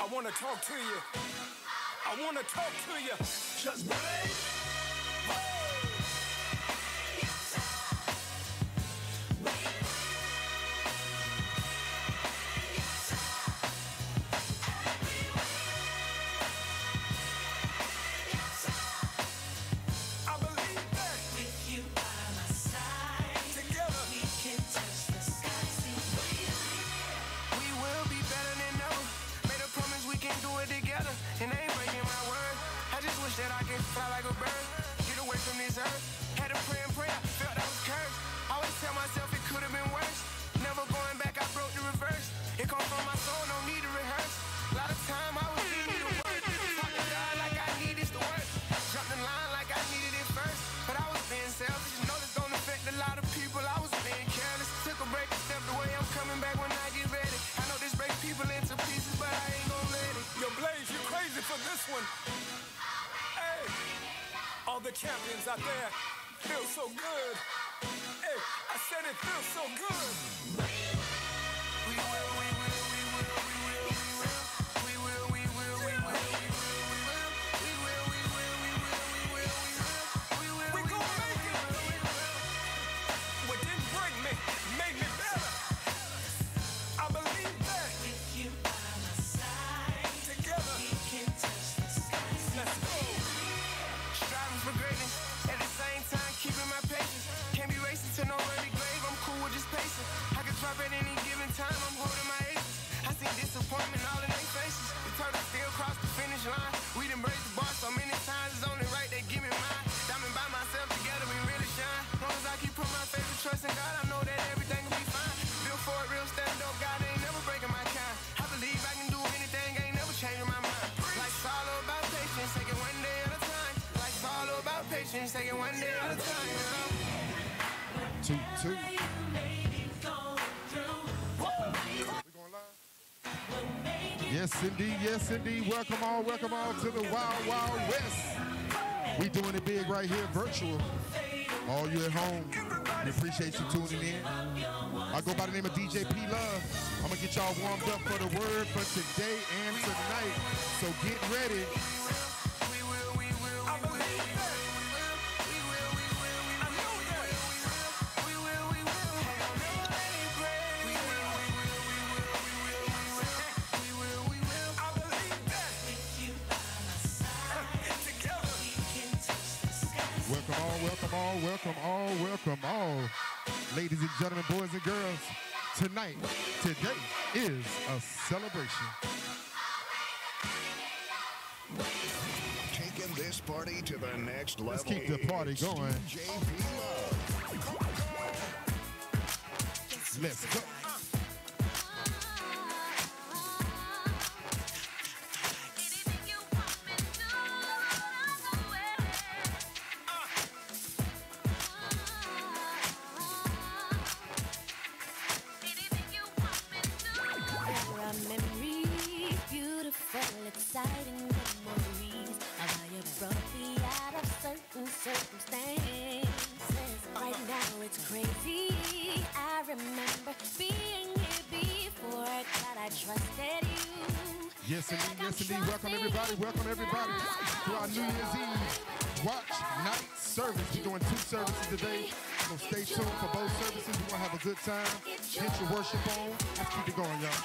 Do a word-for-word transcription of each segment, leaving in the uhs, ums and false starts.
I wanna talk to you. I wanna talk to you. Just break. That I can fly like a bird, get away from this earth. Had to pray and pray, I felt I was cursed. Always tell myself it could have been worse. Never going back, I broke the reverse. It come from my soul, no need to rehearse. A lot of time I was needing to work. Talk to God like I needed to work. Jumped in line like I needed it first. But I was being selfish, you know this gonna affect a lot of people. I was being careless. Took a break and stepped away, I'm coming back when I get ready. I know this breaks people into pieces, but I ain't gonna let it. Yo, Blaze, you crazy for this one. All the champions out there feel so good. Hey, I said it feels so good. We will, we will, we will, we will, we will, we will, we will, we will, we will, we will, we will, we will, we will, we will, we gon' make it. What didn't break me made me better. I believe that. With you by my side, together we can touch the sky. Let's go. Striving for greatness, at the same time keeping my patience. Can't be racing to no early grave, I'm cool with just pacing. I can drop at any given time, I'm holding my aces. I seen disappointment all in their faces. The turtle still cross the finish line. We done break the bar so many times, it's only right they give me mine. Diamond by myself, together we really shine. As long as I keep putting my faith and trust in God, I know that everything will be fine. Built for it, real stand up, God ain't never breaking my kind. I believe I can do anything, ain't never changing my mind. Life's all about patience, take it one day at a time. It's all about patience, take it one day at a time, you know? Two, two. Yes, indeed, yes, indeed. Welcome all, welcome all to the Wild Wild West. We doing it big right here, virtual. All you at home, we appreciate you tuning in. I go by the name of D J P Love. I'm gonna get y'all warmed up for the word for today and tonight. So get ready. Welcome all, welcome all, welcome all, welcome all. Ladies and gentlemen, boys and girls, tonight, today is a celebration. Taking this party to the next level. Let's keep the party going. D J P Love. Let's go. Exciting memories of how you broke me out of certain circumstances. Right now it's crazy. I remember being here before, that I trusted you. Yes, indeed, yes, indeed. Welcome everybody, welcome everybody to our New Year's Eve watch night service. We're doing two services today. So stay tuned for both services. We're gonna have a good time. Get your worship on. Let's keep it going, y'all.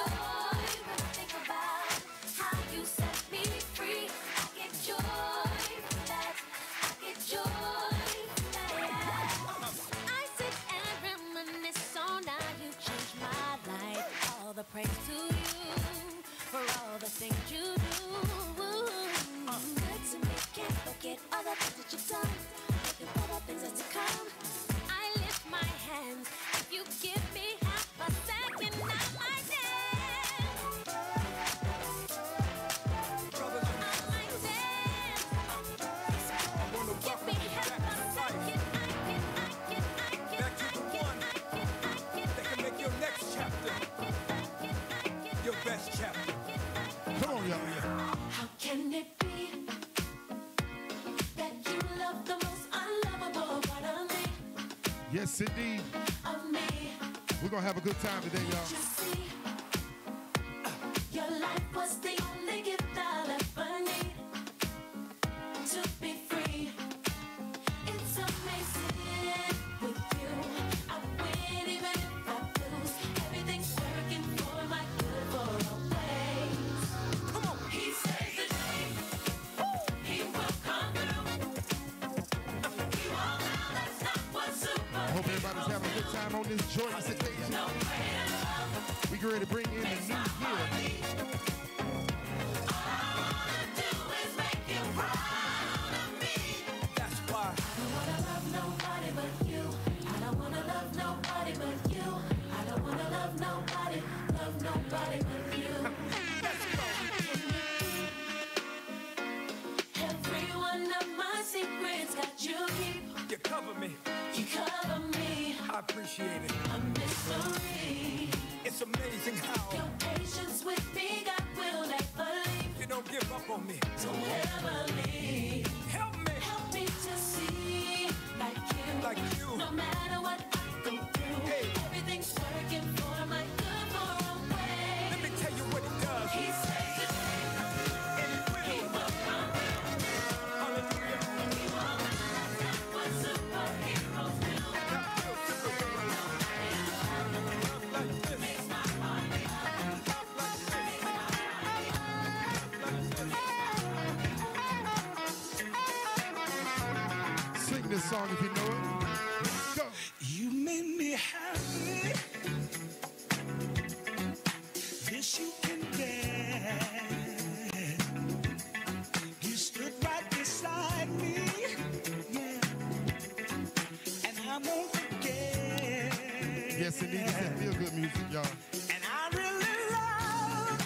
You set me free. I get joy from that. I get joy from that. I sit and reminisce on how you changed my life. All the praise to you for all the things you do. Uh, good to me, can't forget all the things that you've done. Thinking all the things that's to come. I lift my hands. If you give me half a second, I might dance. Your best chapter. Come on, y'all. How can it be that you love the most unlovable part of me? Yes, indeed. Of me. We're gonna have a good time today, y'all. You see, your life was the this joyous occasion. We get ready to bring in the new year. That's why. I don't wanna love nobody but you. I don't wanna love nobody but you. I don't wanna love nobody, love nobody but you. Every one of my secrets got you keep. You cover me. You cover me. I appreciate it. A mystery. It's amazing how Your patience with me, God will never leave. you don't give up on me. Don't ever leave. Help me. Help me to see like you. Like you. No matter what I go through, Hey. everything's working for my good for a way. Let me tell you what it does. He says it, And it will. he will come. Hallelujah. He won't. That's what superheroes do. Love like this. Makes my heart beat. Love like this. Sing this song if you know it. Go. You made me happy. This you can get. You stood right beside me. Yeah. And I won't forget. Yes, indeed. This is feel good music, y'all. And I really love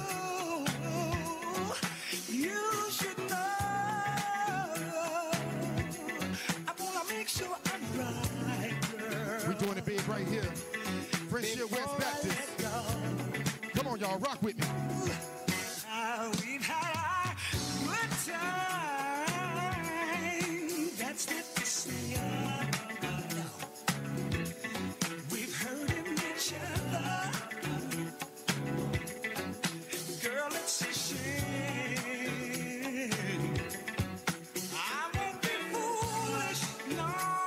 you. You should know. I wanna make sure I'm right, girl. We doing it big right here. Friendship West Baptist. Come on, y'all, rock with me. Ah, we've had a good time. That's it to say. We've hurt each other. Girl, it's a shame. I won't be foolish, no.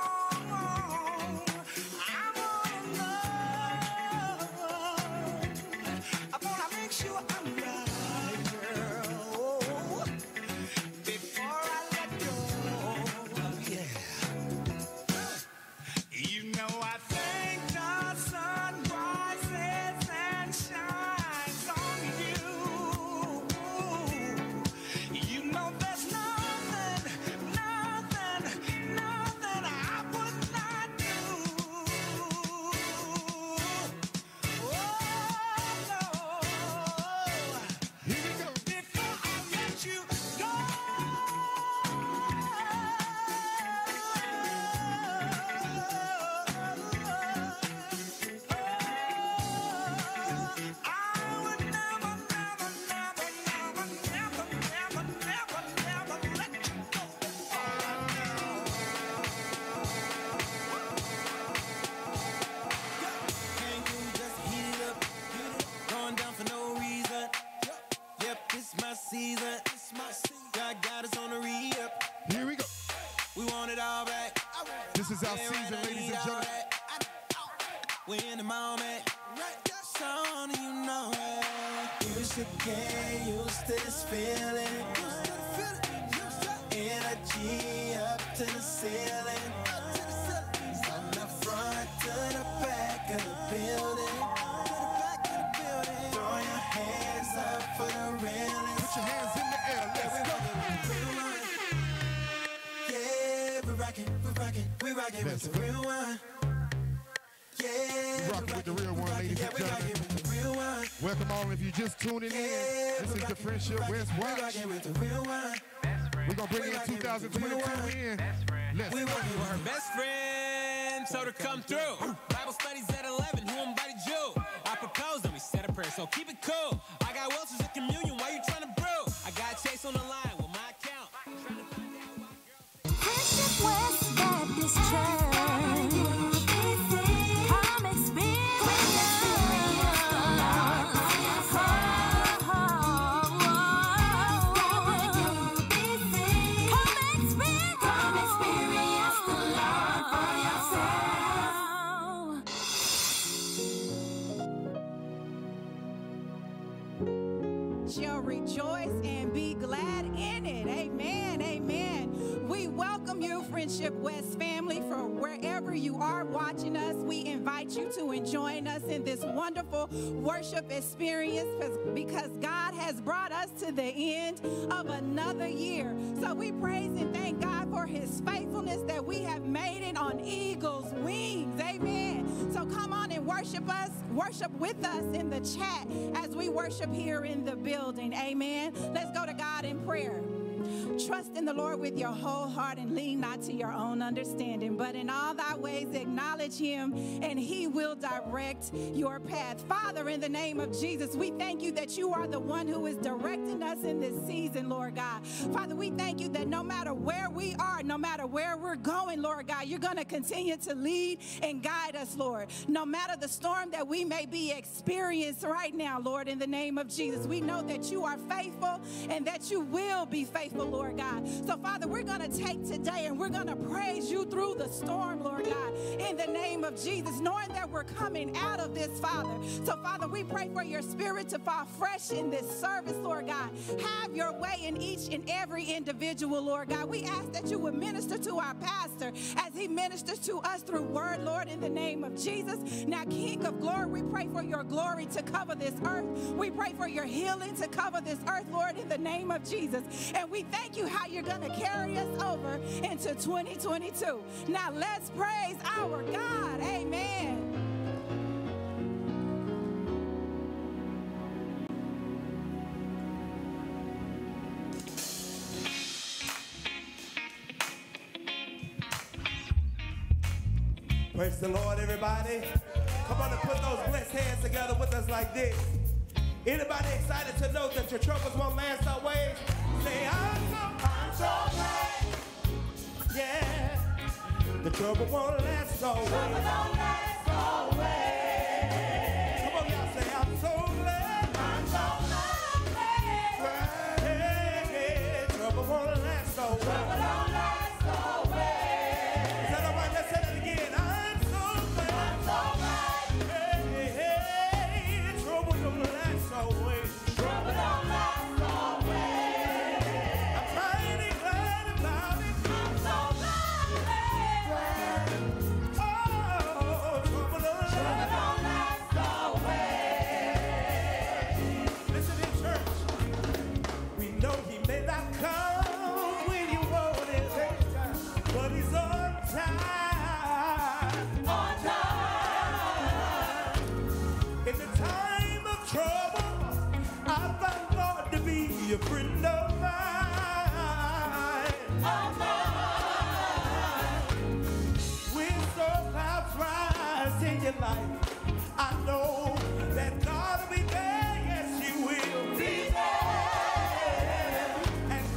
I wanna love. I wanna make sure I'm right, girl. Before I let go, yeah. You know I think the sun rises and shines on you. You know there's nothing, nothing, nothing I would not do. Oh no. Here we go. Before I let you go, I would never, never, never, never, never, never, never, never let you go. Can't you just heat it up? Going down for no reason. Yep, it's my season. It's my season. God got us on the re-up. Here we go. We want it all back. This is our Yeah, season, right, I ladies need and all gentlemen. that. We in the moment. So only you know it. You should get used to this feeling. Energy up to the ceiling. From the front to the back of the building. Throw your hands up for the railing. Put your hands in the air. Let's go. Yeah, we're rocking, we're rocking, we're rocking Let's with the go. real one. Yeah, We're rocking with the real one, ladies yeah, and we're rocking gentlemen. with the real one. Welcome all if you just tuning in. This is the Friendship West We're Watch. rocking with the real one. We're going to bring in two thousand twenty-two in. Let's We go. working with her best friend, told her come through. Bible studies at eleven, who invited you? I proposed and we said a prayer, so keep it cool. I got Wilson's at communion, why you trying to brew? I got Chase on the line with my account. Friendship West Baptist Church. Come experience the Lord. Come experience the Lord for yourself. shall rejoice and be glad in it. Amen. Amen. We welcome you, Friendship West family, for wherever you are watching us. We invite you to join us in this wonderful worship experience because God has brought us to the end of another year. So we praise and thank God for his faithfulness that we have made it on eagle's wings. Amen. So come on and worship us, worship with us in the chat as we worship here in the building. Amen. Let's go to God in prayer. Trust in the Lord with your whole heart and lean not to your own understanding, but in all thy ways acknowledge him and he will direct your path. Father, in the name of Jesus, we thank you that you are the one who is directing us in this season, Lord God. Father, we thank you that no matter where we are, no matter where we're going, Lord God, you're going to continue to lead and guide us, Lord. No matter the storm that we may be experiencing right now, Lord, in the name of Jesus, we know that you are faithful and that you will be faithful, Lord God. So, Father, we're going to take today and we're going to praise you through the storm, Lord God, in the name of Jesus, knowing that we're coming out of this, Father. So, Father, we pray for your spirit to fall fresh in this service, Lord God. Have your way in each and every individual, Lord God. We ask that you would minister to our pastor as he ministers to us through word, Lord, in the name of Jesus. Now, King of glory, we pray for your glory to cover this earth. We pray for your healing to cover this earth, Lord, in the name of Jesus. And we thank you how you're going to carry us over into twenty twenty-two. Now let's praise our God. Amen. Praise the Lord, everybody. Come on and put those blessed hands together with us like this. Anybody excited to know that your troubles won't last always? Say, I'm so, I'm so glad. Yeah, the trouble won't last always. Trouble don't last always. Come on, y'all say, I'm so glad. I'm so glad. Hey, hey, trouble won't last always. Trouble don't last always. Is that all right? Let's say that again. I'm so glad. I'm so glad. Hey, hey, hey, trouble don't last always. Trouble don't last always. I'm mighty glad about it. I'm so glad. Oh, trouble don't trouble don't last always. Listen in church. We know he may not come when you want it, but he's on time. On time. In the time of trouble, I found God to be a friend of mine. Of mine. When storm clouds rise in your life, I know that God will be there. Yes, he will be there. And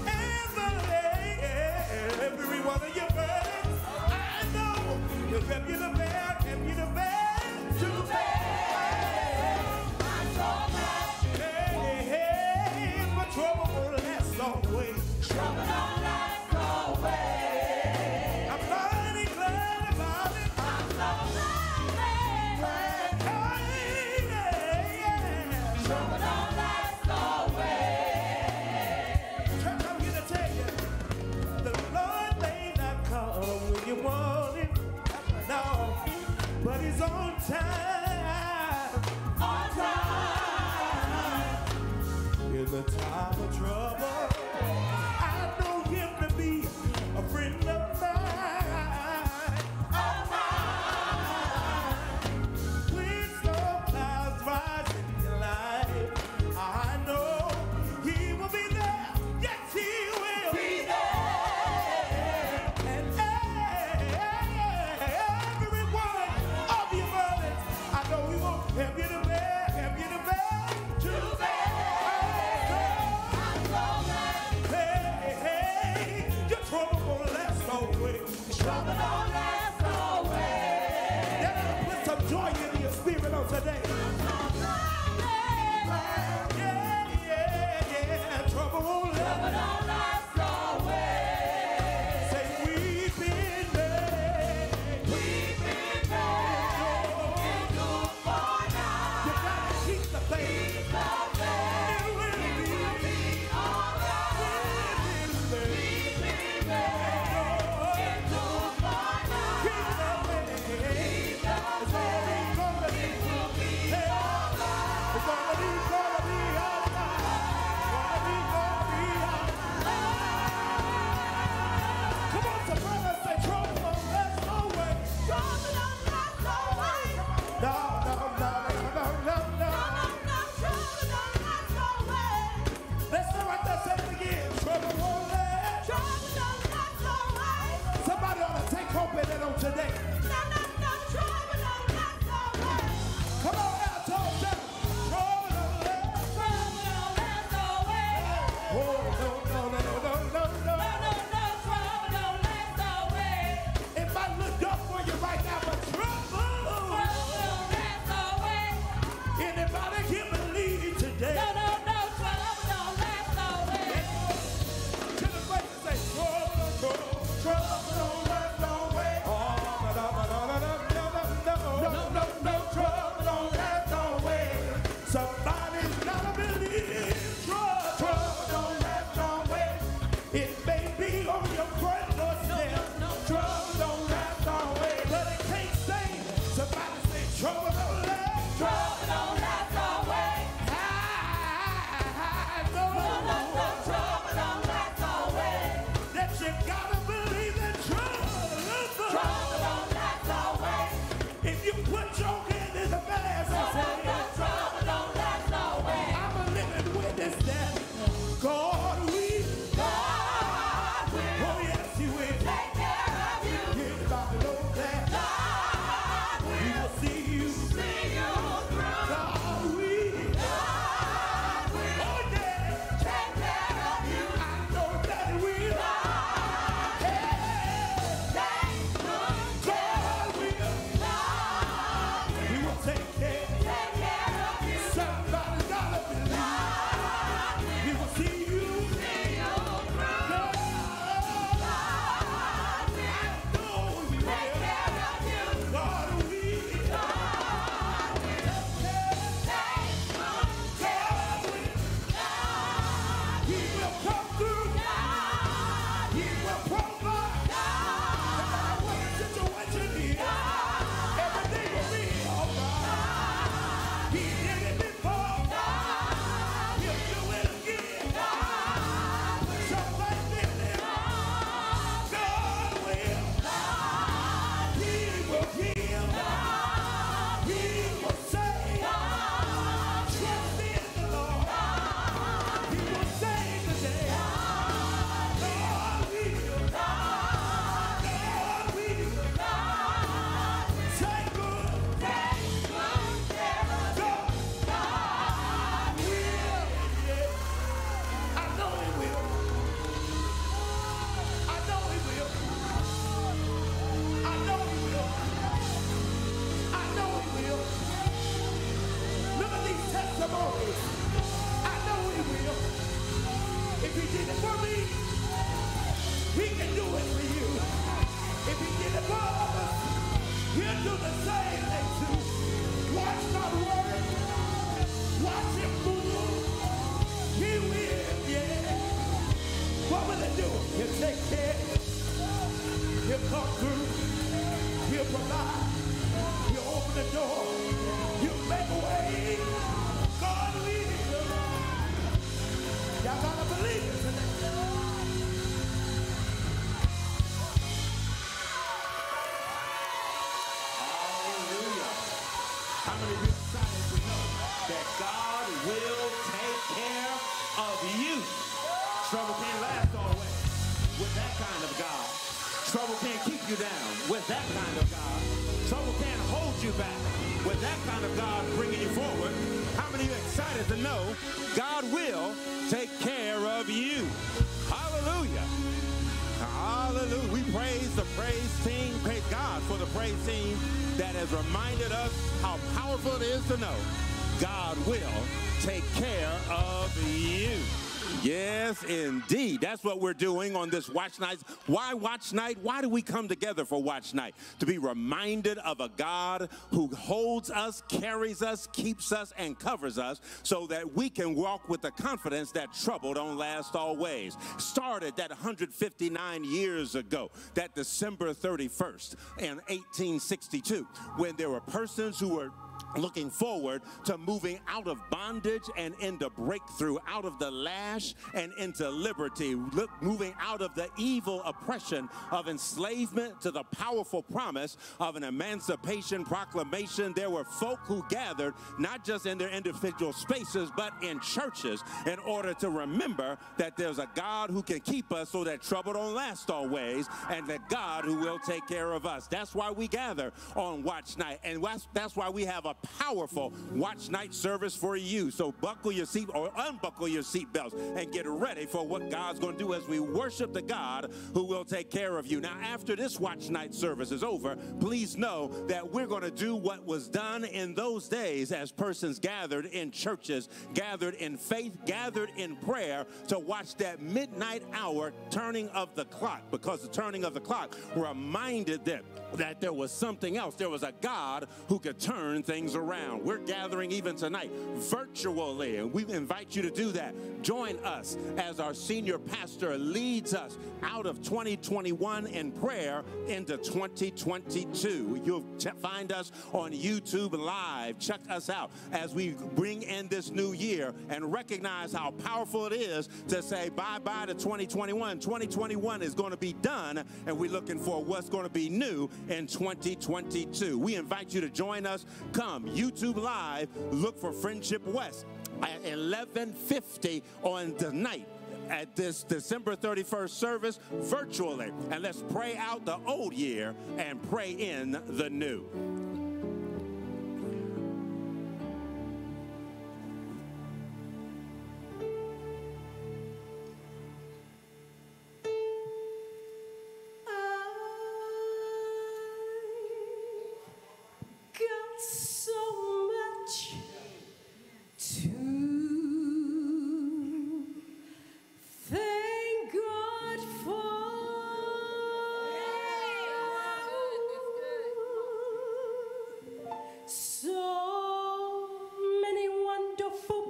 every, every one of your burdens, I know he'll help you to bear, help you to bear, to bear. I'm so glad. Hey, hey, hey, but trouble won't last always. Trouble don't last always. I'm mighty glad about it. I'm so glad. Hey, yeah, yeah. Trouble don't last always. Church, I'm here to tell you, the Lord may not come when you want him. No, but he's on time. On time. In the time of trouble, I know Y'all gotta believe it today. Hallelujah. How many of you excited to know that God will take care of you? Trouble can't last always with that kind of God. Trouble can't keep you down with that kind of God. Trouble can't hold you back with that kind of God bringing you forward. How many of you excited to know God will take care of you? Hallelujah. Hallelujah. We praise the praise team. Praise God for the praise team that has reminded us how powerful it is to know God will take care of you. Yes, indeed. That's what we're doing on this Watch Night. Why Watch Night? Why do we come together for Watch Night? To be reminded of a God who holds us, carries us, keeps us, and covers us so that we can walk with the confidence that trouble don't last always. Started that one hundred fifty-nine years ago, that December thirty-first in eighteen sixty-two, when there were persons who were looking forward to moving out of bondage and into breakthrough, out of the lash and into liberty, look, moving out of the evil oppression of enslavement to the powerful promise of an emancipation proclamation. There were folk who gathered not just in their individual spaces but in churches in order to remember that there's a God who can keep us so that trouble don't last always, and that God who will take care of us. That's why we gather on Watch Night, and that's, that's why we have a powerful Watch Night service for you. So buckle your seat or unbuckle your seatbelts and get ready for what God's going to do as we worship the God who will take care of you. Now, after this Watch Night service is over, please know that we're going to do what was done in those days as persons gathered in churches, gathered in faith, gathered in prayer to watch that midnight hour turning of the clock, because the turning of the clock reminded them that there was something else. There was a God who could turn things around. We're gathering even tonight virtually, and we invite you to do that. Join us as our senior pastor leads us out of twenty twenty-one in prayer into twenty twenty-two. You'll find us on YouTube Live. Check us out as we bring in this new year and recognize how powerful it is to say bye-bye to twenty twenty-one. twenty twenty-one is going to be done, and we're looking for what's going to be new in twenty twenty-two. We invite you to join us. Come, YouTube Live, look for Friendship West at eleven fifty on the night at this December thirty-first service virtually. And let's pray out the old year and pray in the new. Got so much to thank God for. So many wonderful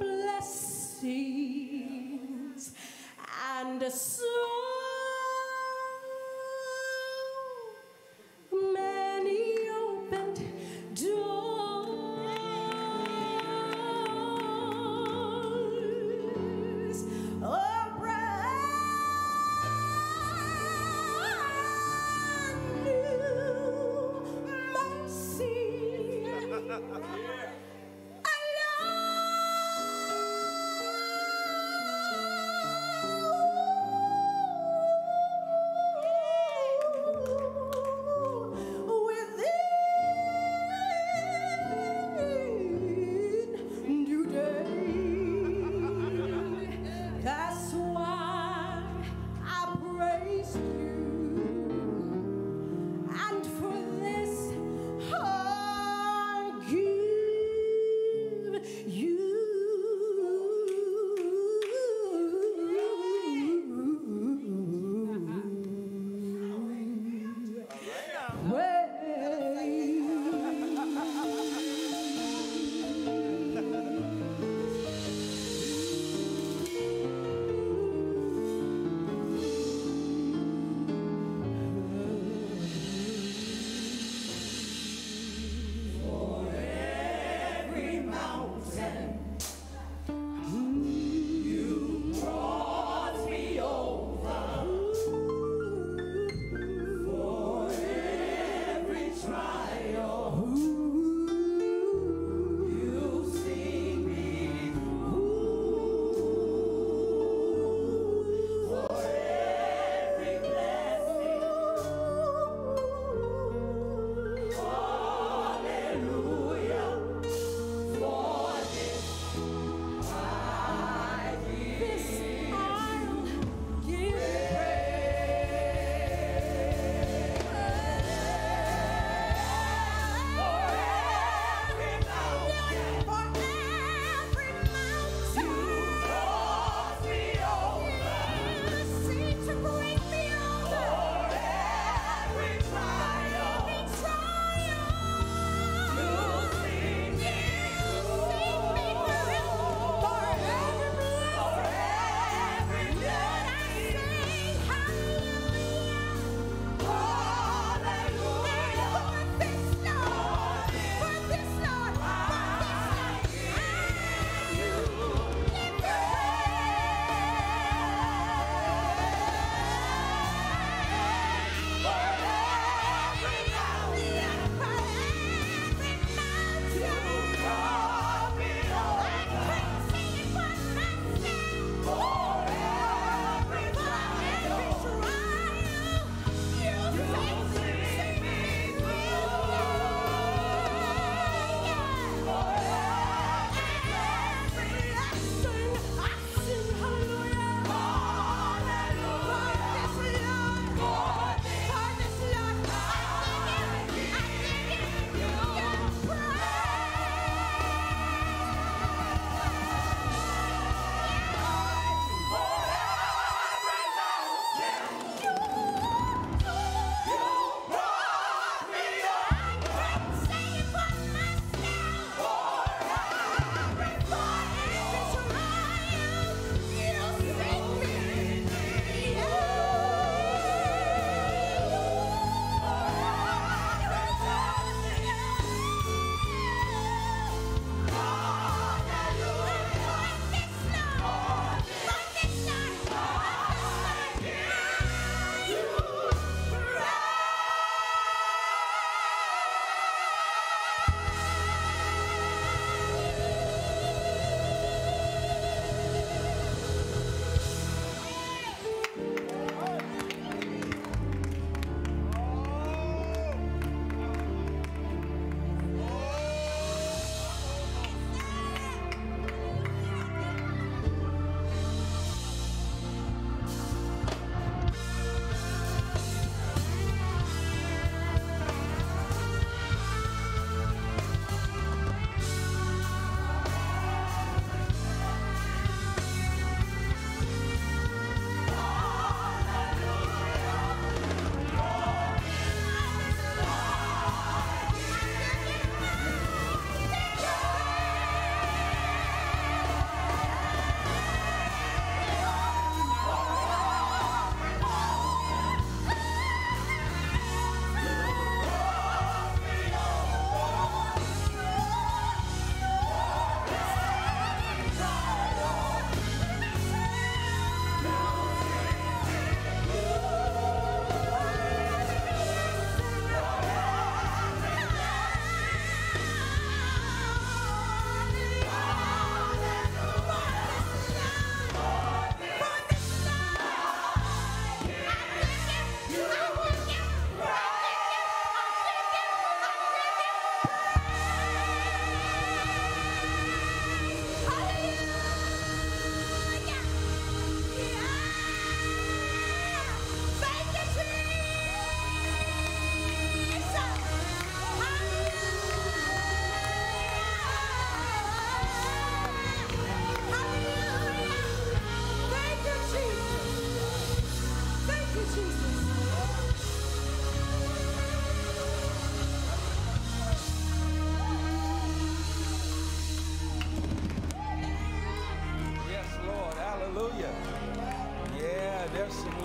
blessings and so many opened doors. A brand new mercy.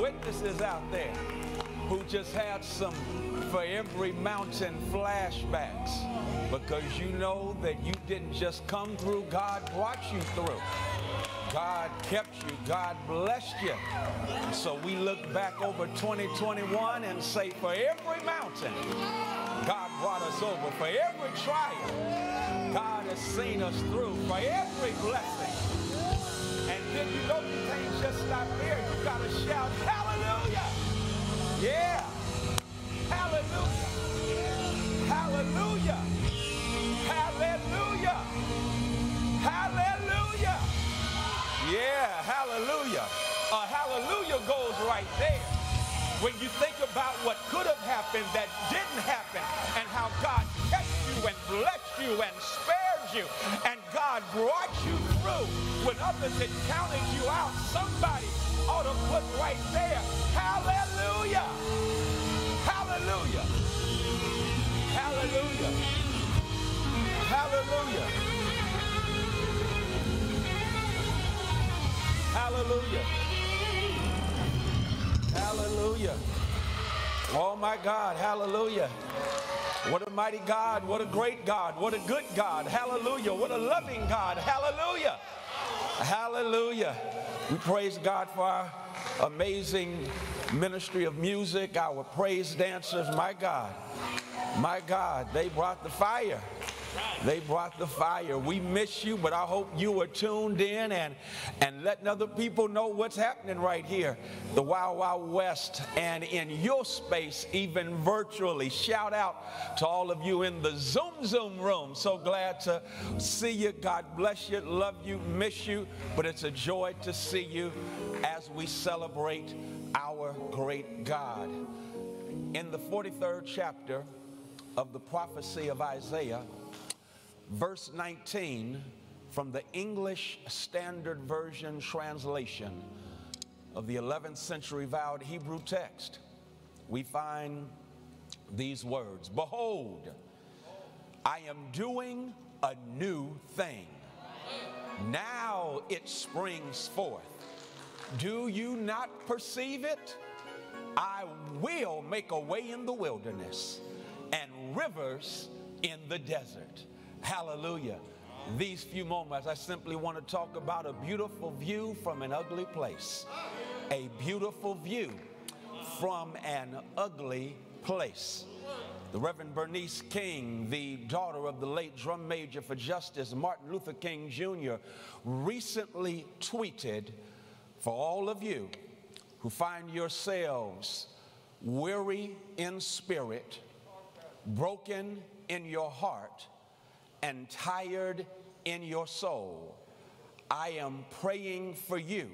witnesses out there who just had some For Every Mountain flashbacks, because you know that you didn't just come through, God brought you through. God kept you, God blessed you. So we look back over twenty twenty-one and say, for every mountain, God brought us over. For every trial, God has seen us through. For every blessing. And then you know you can't just stop there. You got to shout, hallelujah. Yeah. Hallelujah. Hallelujah. Hallelujah. Hallelujah. Yeah, hallelujah. A hallelujah goes right there. When you think about what could have happened that didn't happen, and how God kept you and blessed you and spared you, and God brought you through when others had counted you out, somebody ought to put right there, hallelujah. Hallelujah. Hallelujah. Hallelujah. Hallelujah. Hallelujah. Oh my God, hallelujah. What a mighty God, what a great God, what a good God. Hallelujah. What a loving God. Hallelujah. Hallelujah. We praise God for our amazing ministry of music, our praise dancers. My God, my God, they brought the fire. They brought the fire. We miss you, but I hope you are tuned in and, and letting other people know what's happening right here, the Wild Wild West, and in your space, even virtually. Shout out to all of you in the Zoom Zoom room. So glad to see you. God bless you, love you, miss you, but it's a joy to see you as we celebrate our great God. In the forty-third chapter of the prophecy of Isaiah, verse nineteen, from the English Standard Version translation of the eleventh century vowed Hebrew text, we find these words: behold, I am doing a new thing. Now it springs forth. Do you not perceive it? I will make a way in the wilderness and rivers in the desert. Hallelujah. These few moments, I simply want to talk about a beautiful view from an ugly place. A beautiful view from an ugly place. The Reverend Bernice King, the daughter of the late drum major for justice Martin Luther King Junior, recently tweeted, for all of you who find yourselves weary in spirit, broken in your heart, and tired in your soul, I am praying for you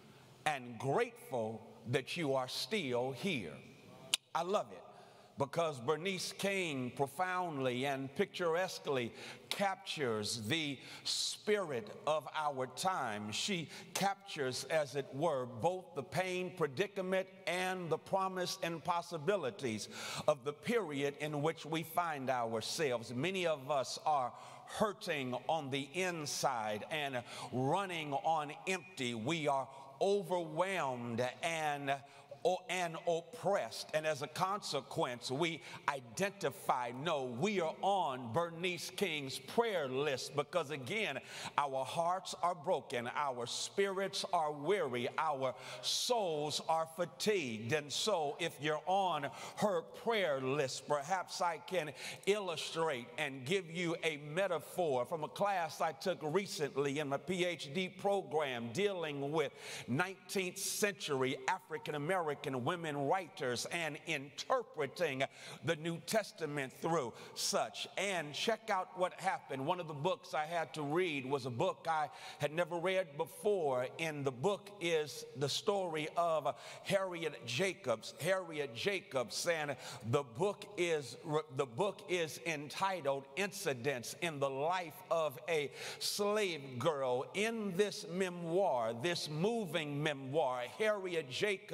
and grateful that you are still here. I love it, because Bernice King profoundly and picturesquely captures the spirit of our time. She captures, as it were, both the pain, predicament, and the promise and possibilities of the period in which we find ourselves. Many of us are hurting on the inside and running on empty. We are overwhelmed and and oppressed, and as a consequence we identify, no, we are on Bernice King's prayer list, because again, our hearts are broken, our spirits are weary, our souls are fatigued. And so if you're on her prayer list, perhaps I can illustrate and give you a metaphor from a class I took recently in my P H D program dealing with nineteenth century African American women writers and interpreting the New Testament through such. And check out what happened. One of the books I had to read was a book I had never read before. In the book is the story of Harriet Jacobs. Harriet Jacobs, and the book is the book is entitled Incidents in the Life of a Slave Girl. In this memoir, this moving memoir, Harriet Jacobs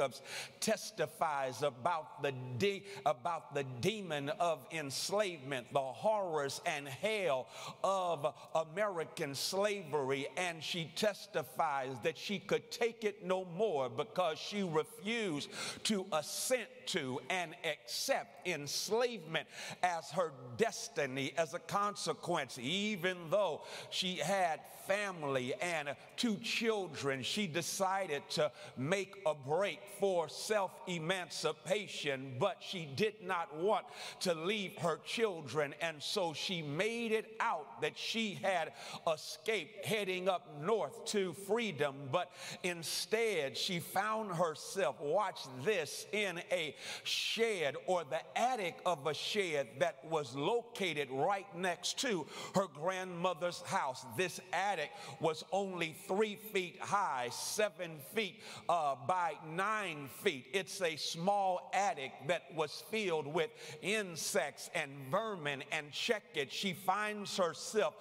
testifies about the de- about the demon of enslavement, the horrors and hell of American slavery, and she testifies that she could take it no more because she refused to assent to and accept enslavement as her destiny as a consequence. Even though she had family and two children, she decided to make a break for self-emancipation, but she did not want to leave her children, and so she made it out that she had escaped heading up north to freedom, but instead she found herself, watch this, in a shed, or the attic of a shed that was located right next to her grandmother's house. This attic was only three feet high, seven feet uh, by nine feet. It's a small attic that was filled with insects and vermin, and check it, she finds herself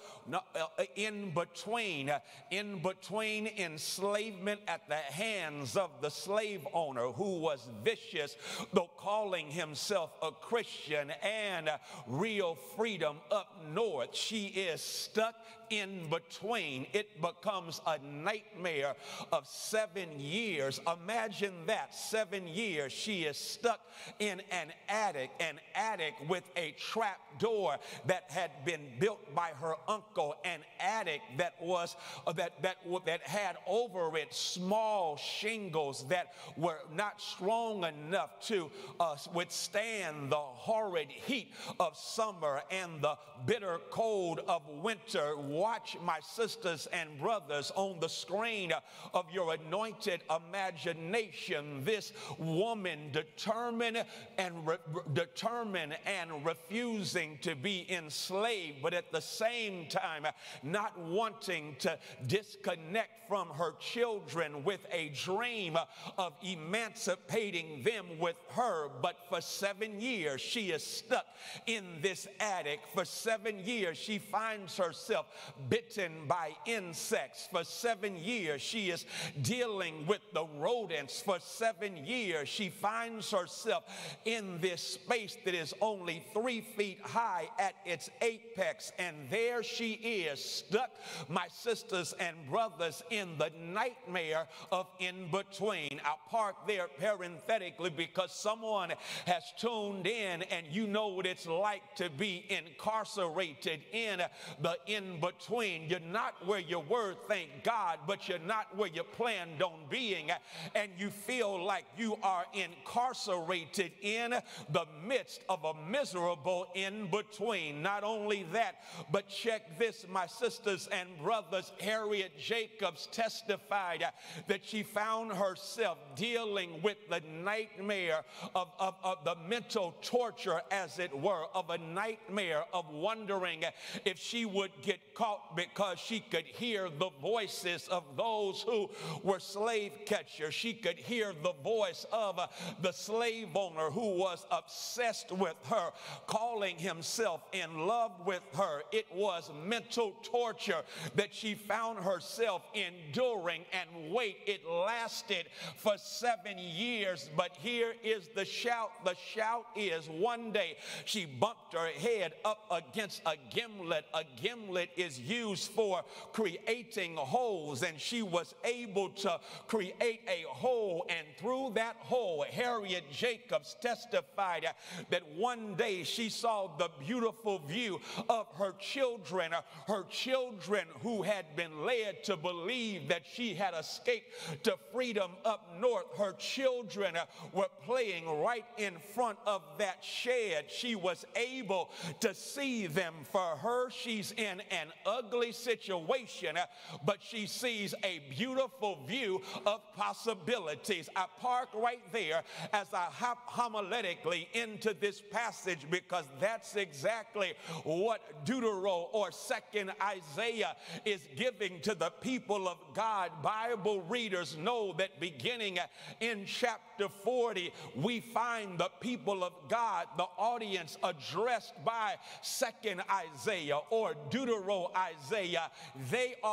in between, in between enslavement at the hands of the slave owner, who was vicious, though calling himself a Christian, and real freedom up north. She is stuck in between. It becomes a nightmare of seven years. Imagine that, seven years she is stuck in an attic, an attic with a trap door that had been built by her uncle, an attic that was uh, that that that had over it small shingles that were not strong enough to uh, withstand the horrid heat of summer and the bitter cold of winter. Watch, my sisters and brothers, on the screen of your anointed imagination, this woman determined and re- determined and refusing to be enslaved, but at the same time not wanting to disconnect from her children with a dream of emancipating them with her. But for seven years she is stuck in this attic. For seven years she finds herself bitten by insects. For seven years she is dealing with the rodents. For seven years she finds herself in this space that is only three feet high at its apex, and there she is stuck, my sisters and brothers, in the nightmare of in between. I'll park there parenthetically because someone has tuned in and you know what it's like to be incarcerated in the in between. You're not where you were, thank God, but you're not where you planned on being, and you feel like you are incarcerated in the midst of a miserable in between. Not only that, but check this, my sisters and brothers, Harriet Jacobs testified that she found herself dealing with the nightmare of, of, of the mental torture, as it were, of a nightmare of wondering if she would get caught because she could hear the voices of those who were slave catchers. She could hear the voice of uh, the slave owner who was obsessed with her, calling himself in love with her. It was mental torture that she found herself enduring, and wait, it lasted for seven years. But here is the shout. The shout is, one day she bumped her head up against a gimlet. A gimlet is used for creating holes, and she was able to create a hole, and through that hole, Harriet Jacobs testified that one day she saw the beautiful view of her children, her children who had been led to believe that she had escaped to freedom up north. Her children were playing right in front of that shed. She was able to see them. For her, she's in an ugly situation, but she sees a beautiful view of possibilities. I park right there as I hop homiletically into this passage, because that's exactly what Deutero, or second Isaiah, is giving to the people of God. Bible readers know that beginning in chapter forty, we find the people of God, the audience addressed by second Isaiah or Deutero Isaiah. They are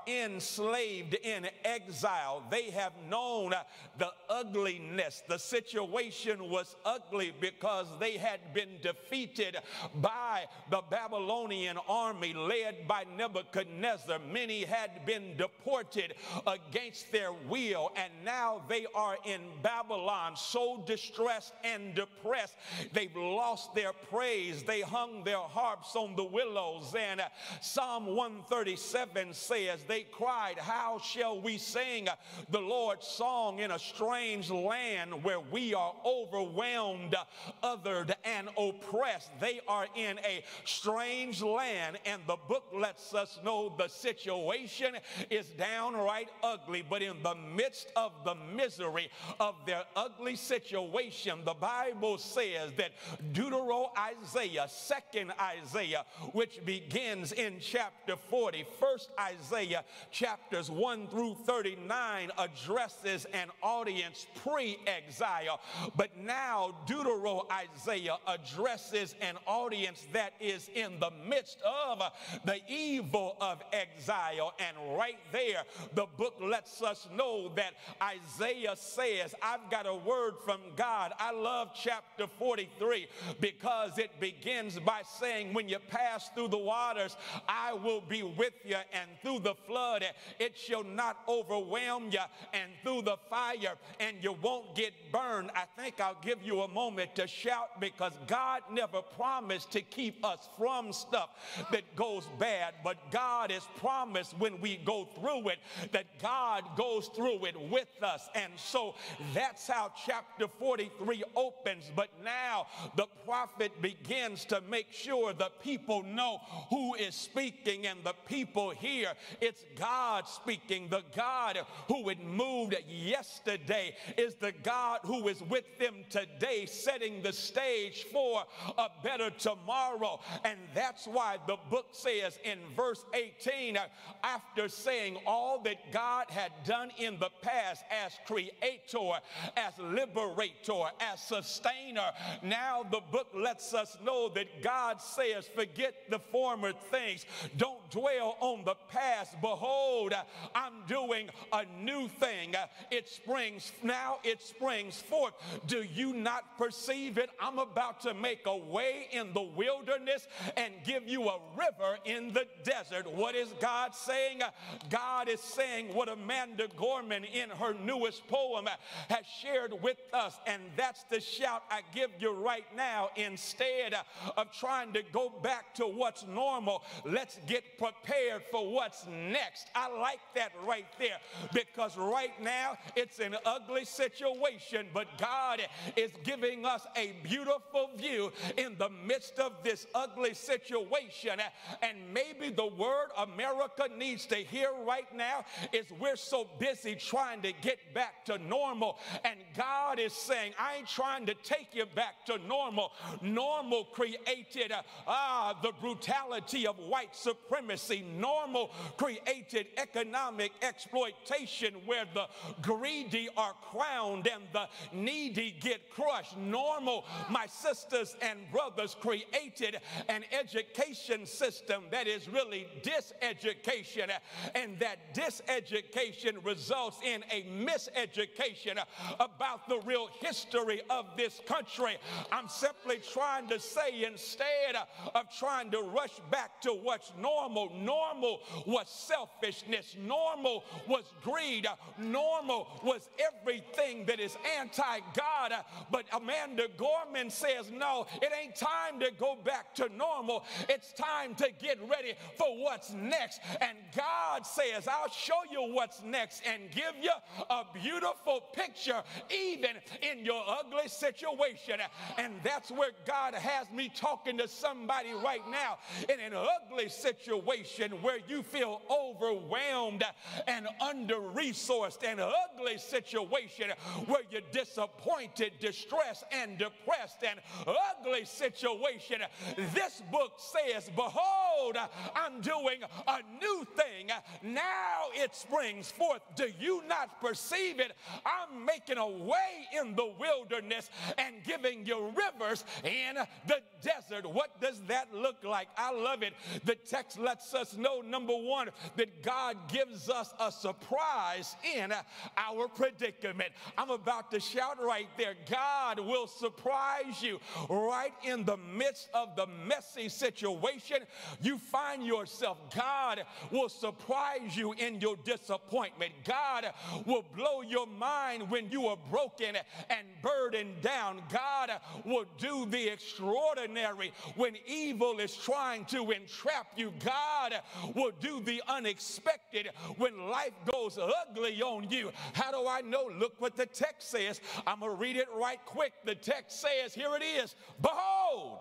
enslaved in exile. They have known the ugliness. The situation was ugly because they had been defeated by the Babylonian army led by Nebuchadnezzar. Many had been deported against their will, and now they are in Babylon, so distressed and depressed. They've lost their praise. They hung their harps on the willows. And uh, Psalm one thirty-seven says, they cried, how shall we sing the Lord's song in a strange land where we are overwhelmed, othered, and oppressed? They are in a strange land, and the book lets us know the situation is downright ugly. But in the midst of the misery of their ugly situation, the Bible says that Deutero Isaiah, second Isaiah, which begins in chapter forty, first Isaiah chapters one through thirty-nine addresses an audience pre-exile, but now Deutero Isaiah addresses an audience that is in the midst of the evil of exile. And right there, the book lets us know that Isaiah says, I've got a word from God. I love chapter forty-three because it begins by saying, when you pass through the waters, I will be with you, and through the flood, it shall not overwhelm you, and through the fire, and you won't get burned. I think I'll give you a moment to shout, because God never promised to keep us from stuff that goes bad, but God has promised when we go through it that God goes through it with us. And so that's how chapter forty-three opens. But now the prophet begins to make sure the people know who is speaking, and the people hear it's God speaking. The God who had moved yesterday is the God who is with them today, setting the stage for a better tomorrow. And that's why the book says in verse eighteen, after saying all that God had done in the past as creator, as liberator, as sustainer, now the book lets us know that God says, forget the former things. Don't dwell on the past. Behold, I'm doing a new thing. It springs, now it springs forth. Do you not perceive it? I'm about to make a way in the wilderness and give you a river in the desert. What is God saying? God is saying what Amanda Gorman in her newest poem has shared with us, and that's the shout I give you right now. Instead of trying to go back to what's normal, let's get prepared for what's next. I like that right there, because right now it's an ugly situation, but God is giving us a beautiful view in the midst of this ugly situation. And maybe the word America needs to hear right now is we're so busy trying to get back to normal, and God is saying, I ain't trying to take you back to normal. Normal created uh, ah, the brutality of white supremacy. Normal created economic exploitation where the greedy are crowned and the needy get crushed. Normal, my sisters and brothers, created an education system that is really diseducation, and that diseducation results in a miseducation about the real history of this country. I'm simply trying to say, instead of trying to rush back to what's normal, normal was selfishness, normal was greed, normal was everything that is anti-God. But Amanda Gorman says, no, it ain't time to go back to normal. It's time to get ready for what's next. And God says, I'll show you what's next and give you a beautiful picture even in your ugly situation. And that's where God has me talking to somebody right now in an ugly situation where you feel overwhelmed and under-resourced, an ugly ugly situation where you're disappointed, distressed, and depressed, and ugly situation, this book says, behold, I'm doing a new thing. Now it springs forth. Do you not perceive it? I'm making a way in the wilderness and giving you rivers in the desert. What does that look like? I love it. The text lets us know, number one, that God gives us a surprise in our predicament. I'm about to shout right there. God will surprise you right in the midst of the messy situation you find yourself. God will surprise you in your disappointment. God will blow your mind when you are broken and burdened down. God will do the extraordinary when evil is trying to entrap you. God will do the unexpected when life goes ugly on you. How do I know? Look what the text says. I'm going to read it right quick. The text says, here it is, behold.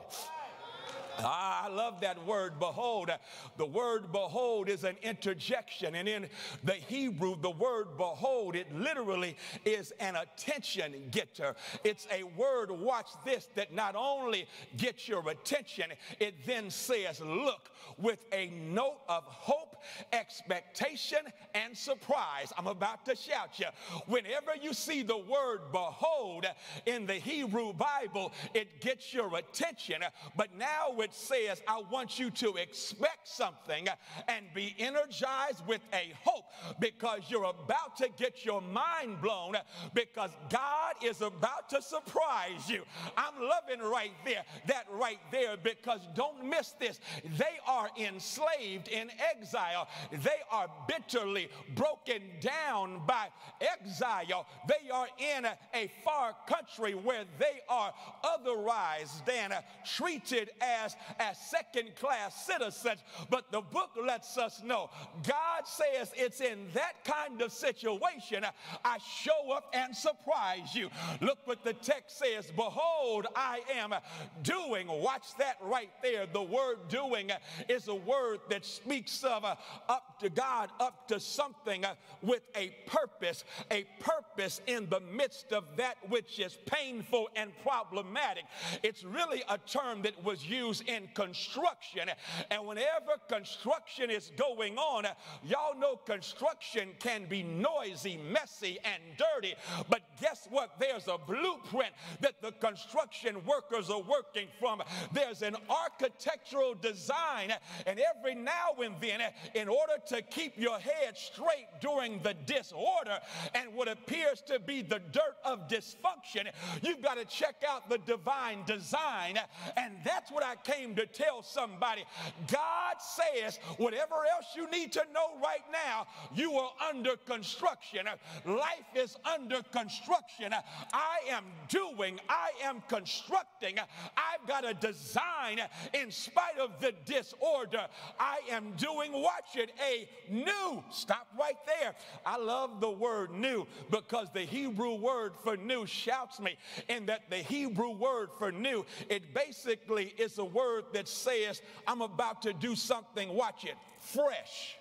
Ah, I love that word, behold. The word behold is an interjection. And in the Hebrew, the word behold, it literally is an attention getter. It's a word, watch this, that not only gets your attention, it then says, look, with a note of hope, expectation, and surprise. I'm about to shout you. Whenever you see the word behold in the Hebrew Bible, it gets your attention. But now it says, I want you to expect something and be energized with a hope, because you're about to get your mind blown, because God is about to surprise you. I'm loving right there, that right there, because don't miss this. They are enslaved in exile. They are bitterly broken down by exile. They are in a, a far country where they are otherized and uh, treated as, as second-class citizens. But the book lets us know, God says it's in that kind of situation uh, I show up and surprise you. Look what the text says, behold, I am doing. Watch that right there. The word doing uh, is a word that speaks of uh, up to God, up to something uh, with a purpose, a purpose in the midst of that which is painful and problematic. It's really a term that was used in construction. And whenever construction is going on, uh, y'all know construction can be noisy, messy, and dirty. But guess what? There's a blueprint that the construction workers are working from. There's an architectural design, and every now and then, in order to keep your head straight during the disorder and what appears to be the dirt of dysfunction, you've got to check out the divine design. And that's what I came to tell somebody. God says whatever else you need to know right now, you are under construction. Life is under construction. I am doing, I am constructing. I've got a design in spite of the disorder. I am doing, watch it, a new. Stop right there. I love the word new, because the Hebrew word for new shouts me, in that the Hebrew word for new, it basically is a word that says I'm about to do something, watch it, fresh.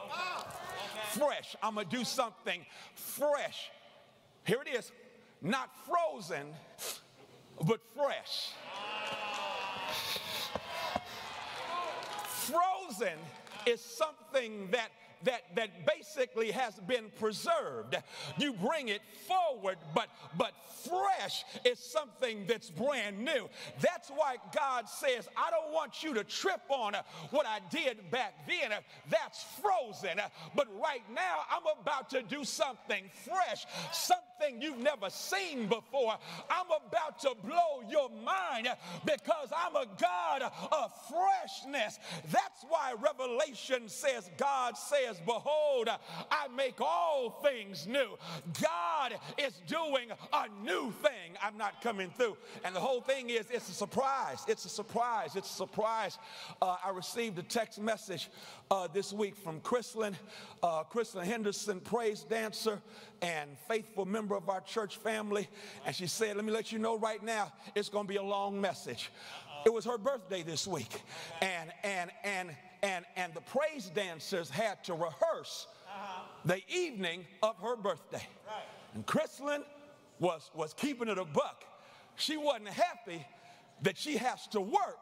Fresh. I'm going to do something fresh. Here it is. Not frozen, but fresh. Frozen is something that that that basically has been preserved. You bring it forward, but but fresh is something that's brand new. That's why God says, I don't want you to trip on uh, what I did back then. Uh, that's frozen. Uh, but right now, I'm about to do something fresh, something you've never seen before. I'm about to blow your mind uh, because I'm a God of freshness. That's why Revelation says, God says, behold, I make all things new. God is doing a new thing. I'm not coming through. And the whole thing is, it's a surprise. It's a surprise. It's a surprise. Uh, I received a text message uh, this week from Chrislyn, uh, Chrislyn Henderson, praise dancer and faithful member of our church family. And she said, let me let you know right now, it's going to be a long message. It was her birthday this week. And, and, and, and, and the praise dancers had to rehearse the evening of her birthday. And Chrislyn was, was keeping it a buck. She wasn't happy that she has to work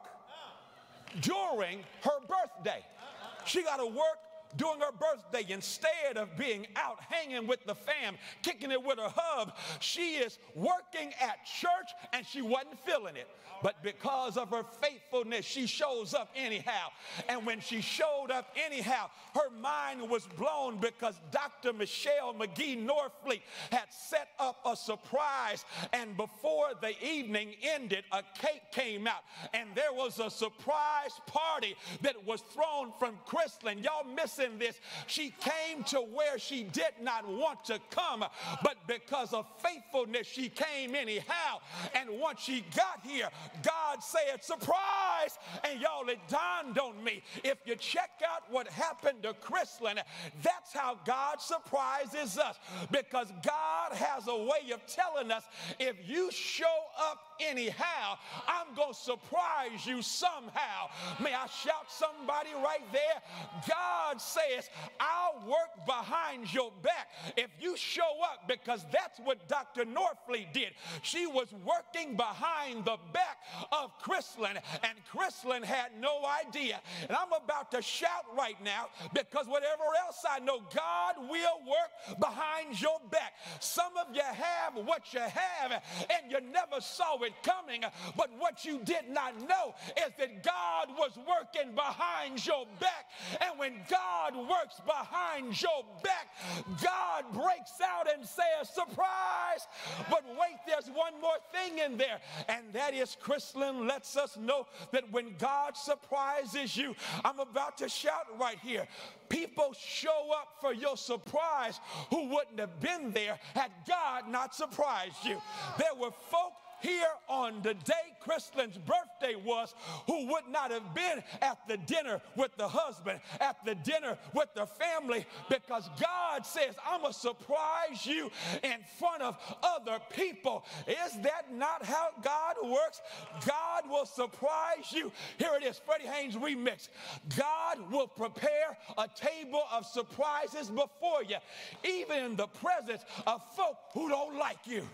during her birthday. She got to work during her birthday instead of being out hanging with the fam, kicking it with her hub. She is working at church and she wasn't feeling it. But because of her faithfulness, she shows up anyhow. And when she showed up anyhow, her mind was blown because Doctor Michelle McGee Norfleet had set up a surprise. And before the evening ended, a cake came out. And there was a surprise party that was thrown from Chrislyn. Y'all missing this. She came to where she did not want to come, but because of faithfulness, she came anyhow. And once she got here, God said, surprise! And y'all, it dawned on me. If you check out what happened to Chrislyn, that's how God surprises us. Because God has a way of telling us, if you show up anyhow, I'm going to surprise you somehow. May I shout somebody right there? God says, I'll work behind your back if you show up, because that's what Doctor Norfleet did. She was working behind the back of Chrislyn, and Chrislyn had no idea. And I'm about to shout right now, because whatever else I know, God will work behind your back. Some of you have what you have, and you never saw it coming, but what you did not know is that God was working behind your back. And when God works behind your back, God breaks out and says, surprise! But wait, there's one more thing in there, and that is Chrislyn lets us know that when God surprises you, I'm about to shout right here, people show up for your surprise who wouldn't have been there had God not surprised you. There were folk here on the day Chrislyn's birthday was who would not have been at the dinner with the husband, at the dinner with the family, because God says, I'm going to surprise you in front of other people. Is that not how God works? God will surprise you. Here it is, Freddie Haynes remix. God will prepare a table of surprises before you, even in the presence of folk who don't like you.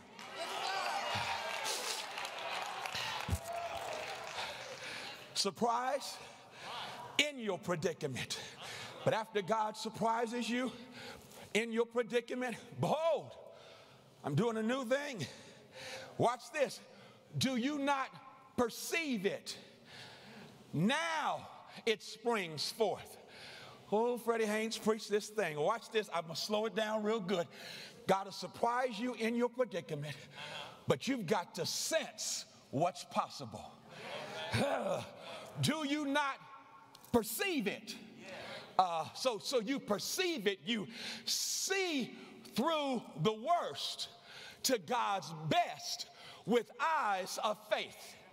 Surprise in your predicament. But after God surprises you in your predicament, behold, I'm doing a new thing. Watch this. Do you not perceive it? Now it springs forth. Oh, Freddie Haynes preached this thing. Watch this. I'm going to slow it down real good. God will surprise you in your predicament, but you've got to sense what's possible. Do you not perceive it? Uh, so, so you perceive it. You see through the worst to God's best with eyes of faith.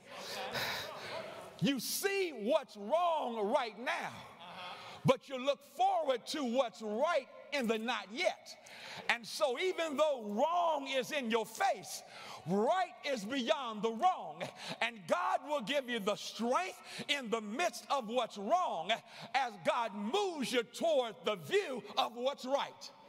You see what's wrong right now, but you look forward to what's right in the not yet. And so even though wrong is in your face, right is beyond the wrong. And God will give you the strength in the midst of what's wrong as God moves you toward the view of what's right.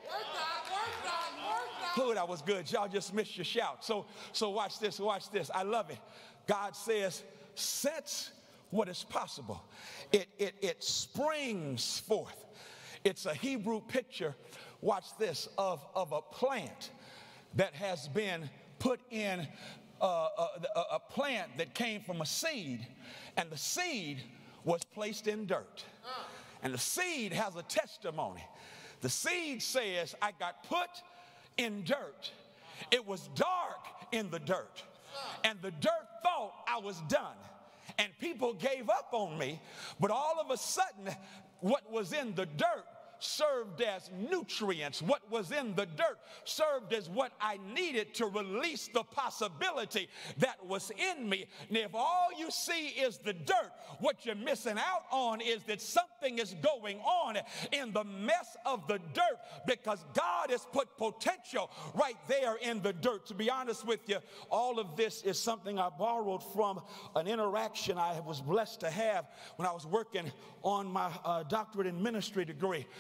Oh, that was good. Y'all just missed your shout. So, so watch this, watch this. I love it. God says, sense what is possible. It, it, it springs forth. It's a Hebrew picture, watch this, of, of a plant that has been put in uh, a, a plant that came from a seed, and the seed was placed in dirt. And the seed has a testimony. The seed says, I got put in dirt. It was dark in the dirt, and the dirt thought I was done. And people gave up on me, but all of a sudden, what was in the dirt served as nutrients. What was in the dirt served as what I needed to release the possibility that was in me. And if all you see is the dirt, what you're missing out on is that something is going on in the mess of the dirt, because God has put potential right there in the dirt. To be honest with you, all of this is something I borrowed from an interaction I was blessed to have when I was working on my uh, doctorate in ministry degree.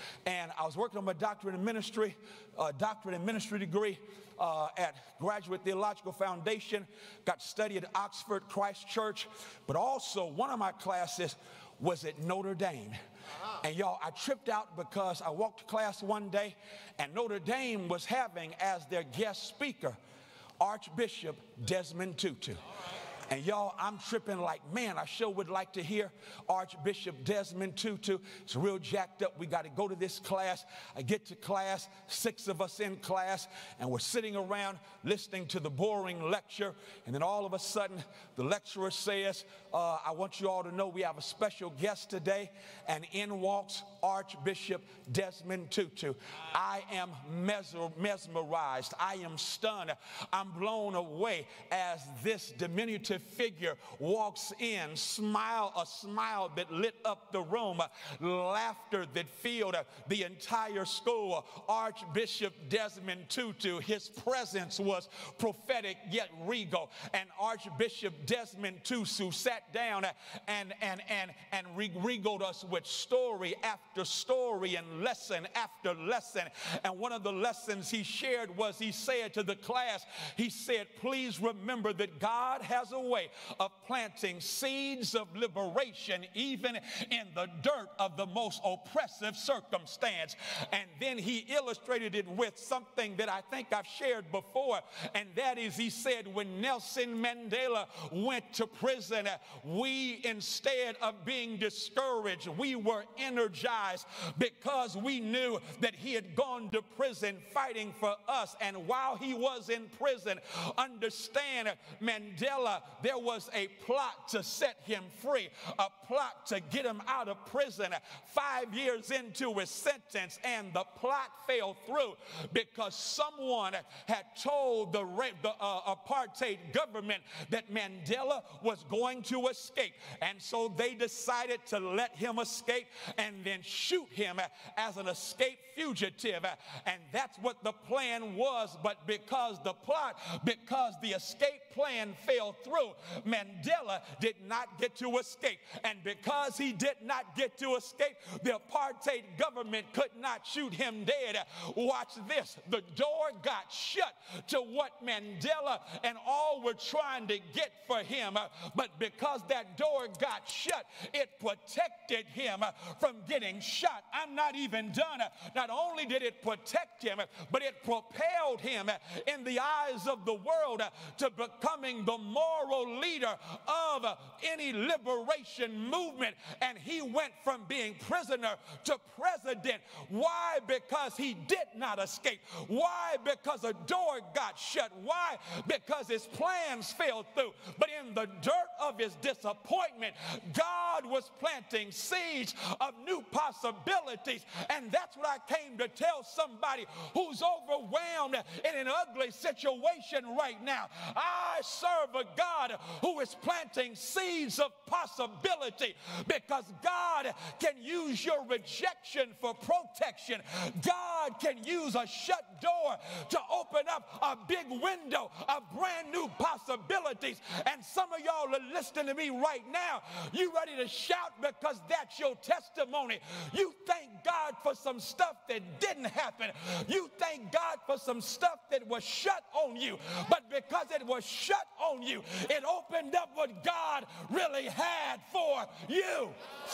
and I was working on my doctorate in ministry, uh, doctorate in ministry degree uh, at Graduate Theological Foundation. Got to study at Oxford Christ Church, but also one of my classes was at Notre Dame. And y'all, I tripped out because I walked to class one day and Notre Dame was having as their guest speaker Archbishop Desmond Tutu. And y'all, I'm tripping like, man, I sure would like to hear Archbishop Desmond Tutu. It's real jacked up. We got to go to this class. I get to class, six of us in class, and we're sitting around listening to the boring lecture. And then all of a sudden, the lecturer says, uh, I want you all to know we have a special guest today. And in walks Archbishop Desmond Tutu. I am mesmer mesmerized. I am stunned. I'm blown away as this diminutive figure walks in, smile, a smile that lit up the room, laughter that filled the entire school. Archbishop Desmond Tutu, his presence was prophetic yet regal. And Archbishop Desmond Tutu sat down and, and, and, and regaled us with story after story and lesson after lesson. And one of the lessons he shared was, he said to the class, he said, please remember that God has a way of planting seeds of liberation even in the dirt of the most oppressive circumstance. And then he illustrated it with something that I think I've shared before, and that is, he said, when Nelson Mandela went to prison, we, instead of being discouraged, we were energized because we knew that he had gone to prison fighting for us. And while he was in prison, understand, Mandela, there was a plot to set him free, a plot to get him out of prison. Five years into his sentence, and the plot fell through because someone had told the, the uh, apartheid government that Mandela was going to escape. And so they decided to let him escape and then shoot him as an escape fugitive. And that's what the plan was. But because the plot, because the escape plan fell through, Mandela did not get to escape. And because he did not get to escape, the apartheid government could not shoot him dead. Watch this. The door got shut to what Mandela and all were trying to get for him. But because that door got shut, it protected him from getting shot. I'm not even done. Not only did it protect him, but it propelled him in the eyes of the world to becoming the moral leader of any liberation movement. And he went from being prisoner to president. Why? Because he did not escape. Why? Because a door got shut. Why? Because his plans fell through. But in the dirt of his disappointment, God was planting seeds of new possibilities. And that's what I came to tell somebody who's overwhelmed in an ugly situation right now. I serve a God who is planting seeds of possibility, because God can use your rejection for protection. God can use a shut door to open up a big window of brand new possibilities. And some of y'all are listening to me right now. You ready to shout because that's your testimony. You thank God for some stuff that didn't happen. You thank God for some stuff that was shut on you. But because it was shut on you, it opened up what God really had for you.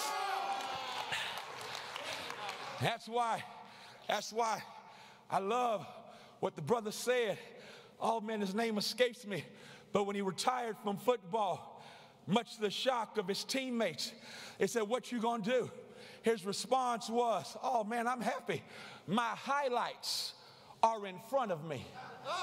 That's why, that's why I love what the brother said. Oh man, his name escapes me. But when he retired from football, much to the shock of his teammates, they said, what you gonna do? His response was, oh man, I'm happy. My highlights are in front of me.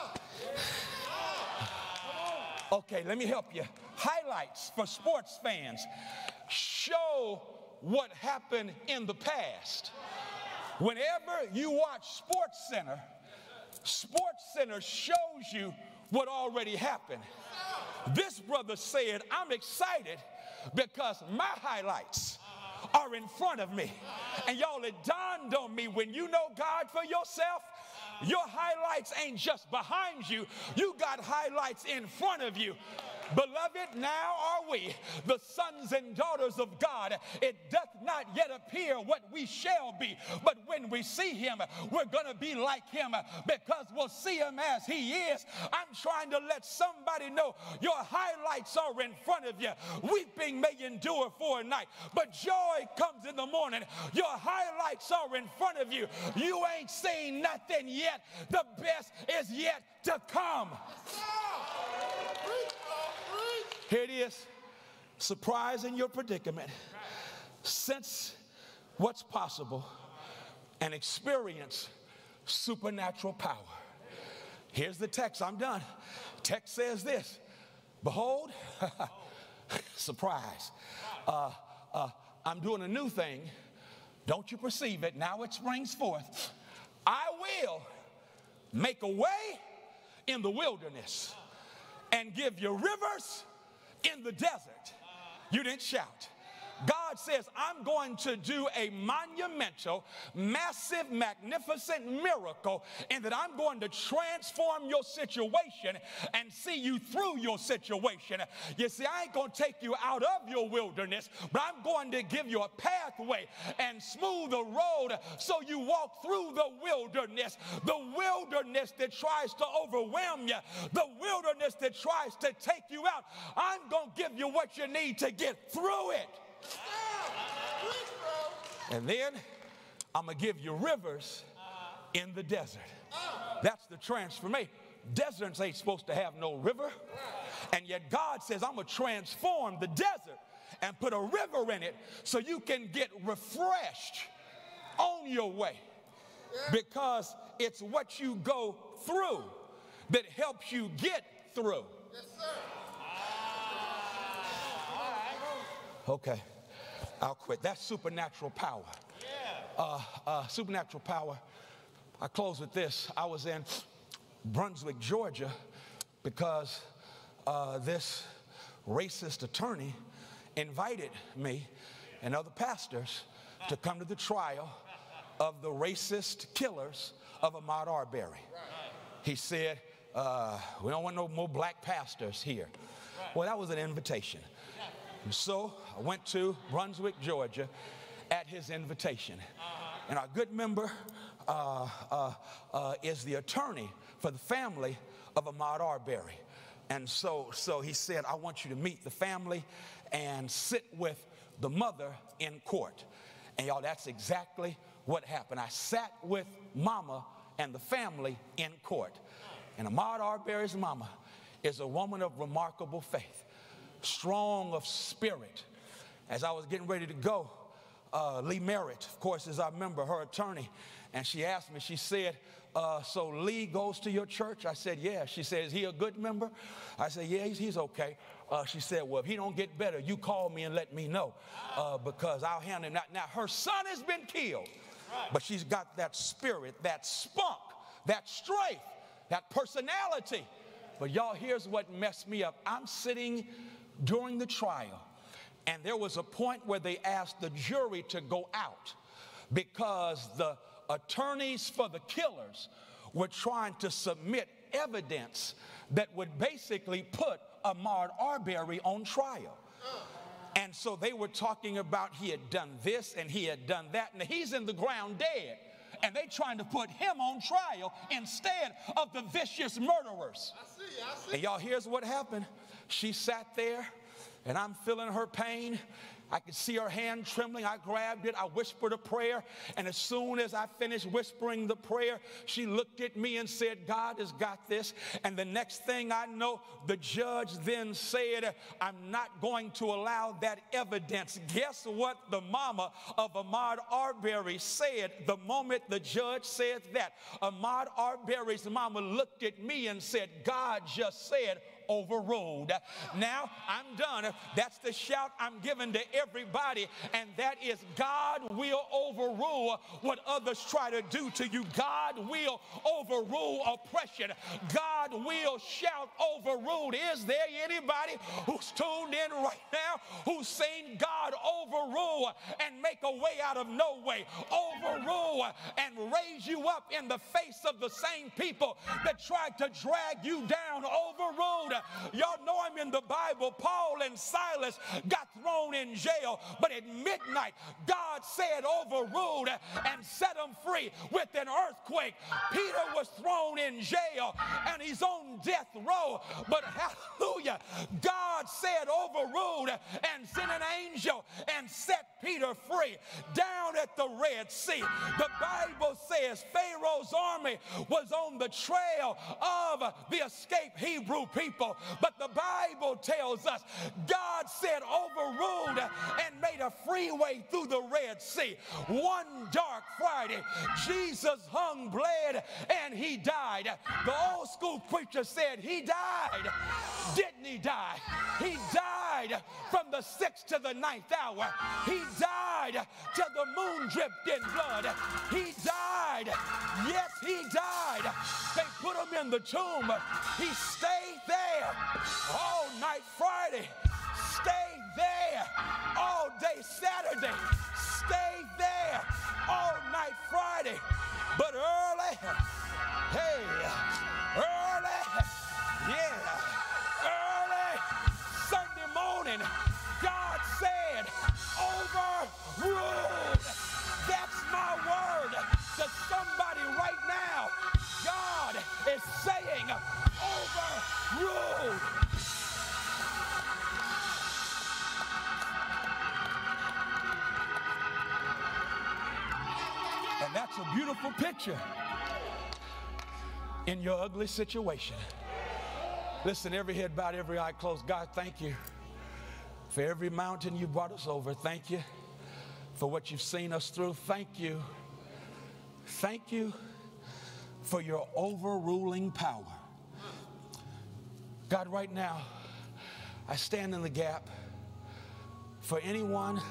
Okay, let me help you. Highlights for sports fans show what happened in the past. Whenever you watch Sports Center, Sports Center shows you what already happened. This brother said, I'm excited because my highlights are in front of me. And y'all, it dawned on me, when you know God for yourself, your highlights ain't just behind you. You got highlights in front of you. Beloved, now are we the sons and daughters of God. It doth not yet appear what we shall be, but when we see him, we're going to be like him because we'll see him as he is. I'm trying to let somebody know your highlights are in front of you. Weeping may endure for a night, but joy comes in the morning. Your highlights are in front of you. You ain't seen nothing yet. The best is yet to come. Here it is. Surprise in your predicament. Sense what's possible and experience supernatural power. Here's the text. I'm done. Text says this. Behold, surprise. Uh, uh, I'm doing a new thing. Don't you perceive it? Now it springs forth. I will make a way in the wilderness and give you rivers in the desert. You didn't shout. God says, I'm going to do a monumental, massive, magnificent miracle, and that I'm going to transform your situation and see you through your situation. You see, I ain't going to take you out of your wilderness, but I'm going to give you a pathway and smooth the road so you walk through the wilderness. The wilderness that tries to overwhelm you, the wilderness that tries to take you out, I'm going to give you what you need to get through it. And then I'm going to give you rivers in the desert. That's the transformation. Deserts ain't supposed to have no river. And yet God says, I'm going to transform the desert and put a river in it so you can get refreshed on your way. Because it's what you go through that helps you get through. Yes, sir. Okay, I'll quit. That's supernatural power. Uh, uh, supernatural power. I close with this. I was in Brunswick, Georgia, because uh, this racist attorney invited me and other pastors to come to the trial of the racist killers of Ahmaud Arbery. He said, uh, we don't want no more black pastors here. Well, that was an invitation. And so I went to Brunswick, Georgia at his invitation. And our good member uh, uh, uh, is the attorney for the family of Ahmaud Arbery. And so, so he said, I want you to meet the family and sit with the mother in court. And y'all, that's exactly what happened. I sat with mama and the family in court. And Ahmaud Arbery's mama is a woman of remarkable faith, strong of spirit. As I was getting ready to go, uh, Lee Merritt, of course, is our member, her attorney, and she asked me, she said, uh, so Lee goes to your church? I said, yeah. She said, is he a good member? I said, yeah, he's, he's okay. Uh, she said, well, if he don't get better, you call me and let me know, uh, because I'll handle him. Now, now, her son has been killed, but she's got that spirit, that spunk, that strength, that personality. But y'all, here's what messed me up. I'm sitting during the trial, and there was a point where they asked the jury to go out because the attorneys for the killers were trying to submit evidence that would basically put Ahmaud Arbery on trial. And so they were talking about he had done this and he had done that, and he's in the ground dead. And they trying to put him on trial instead of the vicious murderers. I see, I see. And y'all, here's what happened. She sat there, and I'm feeling her pain. I could see her hand trembling. I grabbed it. I whispered a prayer. And as soon as I finished whispering the prayer, she looked at me and said, God has got this. And the next thing I know, the judge then said, I'm not going to allow that evidence. Guess what the mama of Ahmaud Arbery said the moment the judge said that? Ahmaud Arbery's mama looked at me and said, God just said, overruled. Now I'm done. That's the shout I'm giving to everybody, and that is God will overrule what others try to do to you. God will overrule oppression. God will shout overruled. Is there anybody who's tuned in right now who's seen God overrule and make a way out of no way, overrule and raise you up in the face of the same people that tried to drag you down, overruled Y'all know him in the Bible. Paul and Silas got thrown in jail, but at midnight, God said overruled and set them free with an earthquake. Peter was thrown in jail and he's on death row, but hallelujah, God said overruled and sent an angel and set Peter free down at the Red Sea. The Bible says Pharaoh's army was on the trail of the escaped Hebrew people, but the Bible tells us God said overruled and made a freeway through the Red Sea. One dark Friday, Jesus hung, bled, and he died. The old school preacher said he died. Didn't he die? He died from the sixth to the ninth hour. He died till the moon dripped in blood. He died. Yes, he died. They put him in the tomb. He stayed there all night Friday. Stayed there all day Saturday. Stayed there all night Friday. But early, hey, early, yeah, early Sunday morning, God said, overruled. That's my word to somebody right now. God is saying, overruled. And that's a beautiful picture in your ugly situation. Listen, every head bowed, every eye closed. God, thank you for every mountain you brought us over. Thank you for what you've seen us through. Thank you. Thank you for your overruling power. God, right now, I stand in the gap for anyone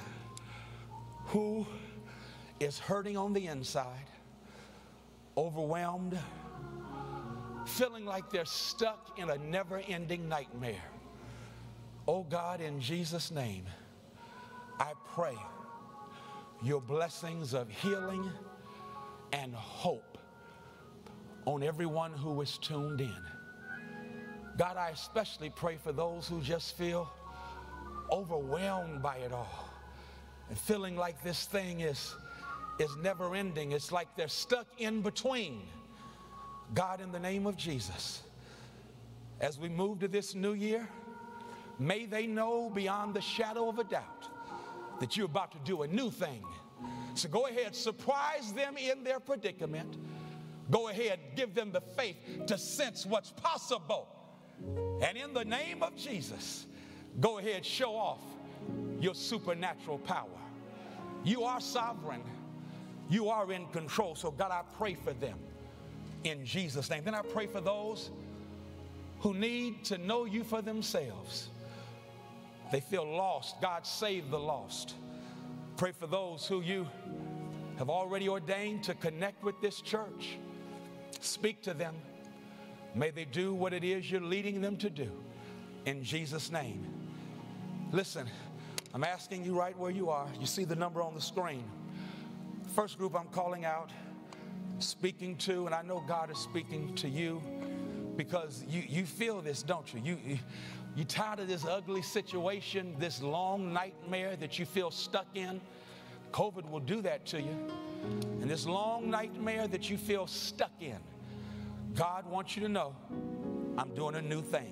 who is hurting on the inside, overwhelmed, feeling like they're stuck in a never-ending nightmare. Oh God, in Jesus' name, I pray your blessings of healing and hope on everyone who is tuned in. God, I especially pray for those who just feel overwhelmed by it all and feeling like this thing is is never ending. It's like they're stuck in between. God, in the name of Jesus, as we move to this new year, may they know beyond the shadow of a doubt that you're about to do a new thing. So go ahead, surprise them in their predicament. Go ahead, give them the faith to sense what's possible. And in the name of Jesus, go ahead, show off your supernatural power. You are sovereign. You are in control. So God, I pray for them in Jesus' name. Then I pray for those who need to know you for themselves. They feel lost. God, save the lost. Pray for those who you have already ordained to connect with this church. Speak to them. May they do what it is you're leading them to do in Jesus' name. Listen, I'm asking you right where you are. You see the number on the screen. First group I'm calling out, speaking to, and I know God is speaking to you because you, you feel this, don't you? You, you? You're tired of this ugly situation, this long nightmare that you feel stuck in. COVID will do that to you. And this long nightmare that you feel stuck in, God wants you to know, I'm doing a new thing.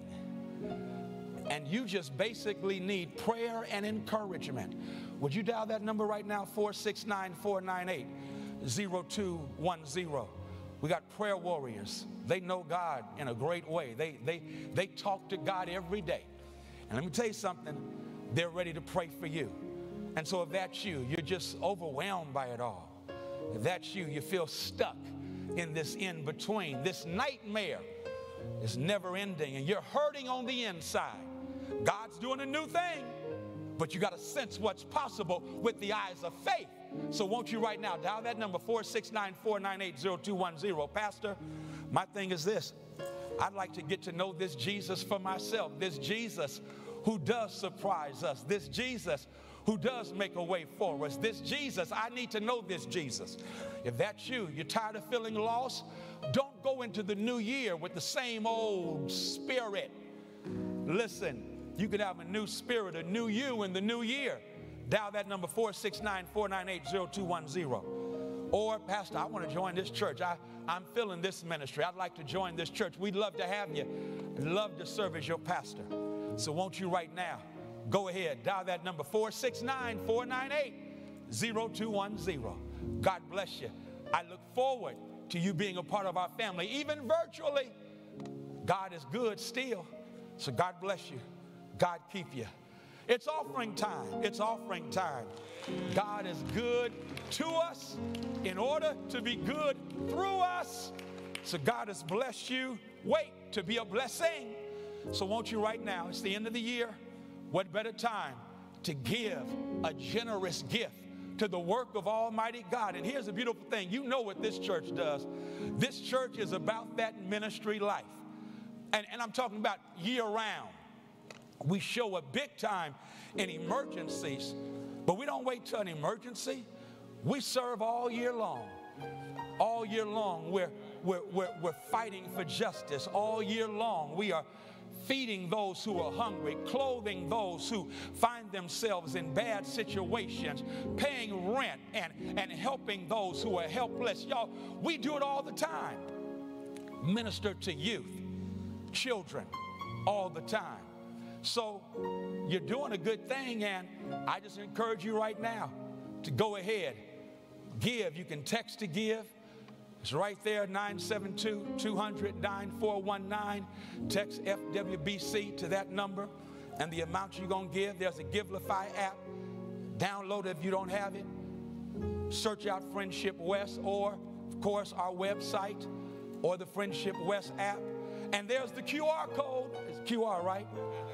And you just basically need prayer and encouragement. Would you dial that number right now, four six nine, four nine eight, zero two one zero. We got prayer warriors. They know God in a great way. They, they, they talk to God every day. And let me tell you something, they're ready to pray for you. And so if that's you, you're just overwhelmed by it all. If that's you, you feel stuck in this in-between. This nightmare is never ending and you're hurting on the inside. God's doing a new thing, but you got to sense what's possible with the eyes of faith. So won't you right now dial that number, four six nine, four nine eight, zero two one zero. Pastor, my thing is this. I'd like to get to know this Jesus for myself, this Jesus who does surprise us, this Jesus who does make a way for us, this Jesus, I need to know this Jesus. If that's you, you're tired of feeling lost, don't go into the new year with the same old spirit. Listen, you could have a new spirit, a new you in the new year. Dial that number, four six nine, four nine eight, zero two one zero. Or, Pastor, I want to join this church. I, I'm feeling this ministry. I'd like to join this church. We'd love to have you. I'd love to serve as your pastor. So won't you right now, go ahead, dial that number, four six nine, four nine eight, zero two one zero. God bless you. I look forward to you being a part of our family, even virtually. God is good still. So God bless you. God keep you. It's offering time. It's offering time. God is good to us in order to be good through us. So God has blessed you. Wait to be a blessing. So won't you right now, it's the end of the year. What better time to give a generous gift to the work of Almighty God? And here's the beautiful thing. You know what this church does. This church is about that ministry life. And, and I'm talking about year round. We show up big time in emergencies, but we don't wait till an emergency. We serve all year long. All year long, we're, we're, we're, we're fighting for justice. All year long, we are feeding those who are hungry, clothing those who find themselves in bad situations, paying rent, and, and helping those who are helpless. Y'all, we do it all the time. Minister to youth, children, all the time. So you're doing a good thing, and I just encourage you right now to go ahead, give. You can text to give. It's right there, nine seven two, two hundred, nine four one nine. Text F W B C to that number and the amount you're going to give. There's a Givelify app. Download it if you don't have it. Search out Friendship West, or, of course, our website or the Friendship West app. And there's the Q R code. It's Q R, right?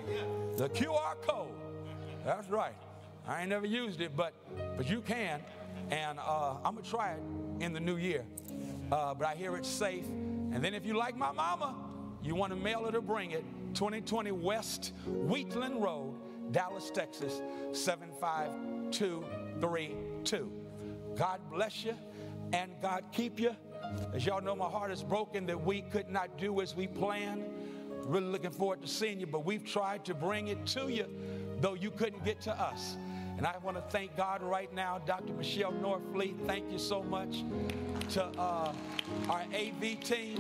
The Q R code. That's right. I ain't never used it, but but you can. And uh, I'm going to try it in the new year. Uh, but I hear it's safe. And then if you like my mama, you want to mail it or bring it, twenty twenty West Wheatland Road, Dallas, Texas, seven five two three two. God bless you and God keep you. As y'all know, my heart is broken that we could not do as we planned. Really looking forward to seeing you, but we've tried to bring it to you, though you couldn't get to us. And I want to thank God right now, Doctor Michelle Norfleet, thank you so much. To uh, our A V team,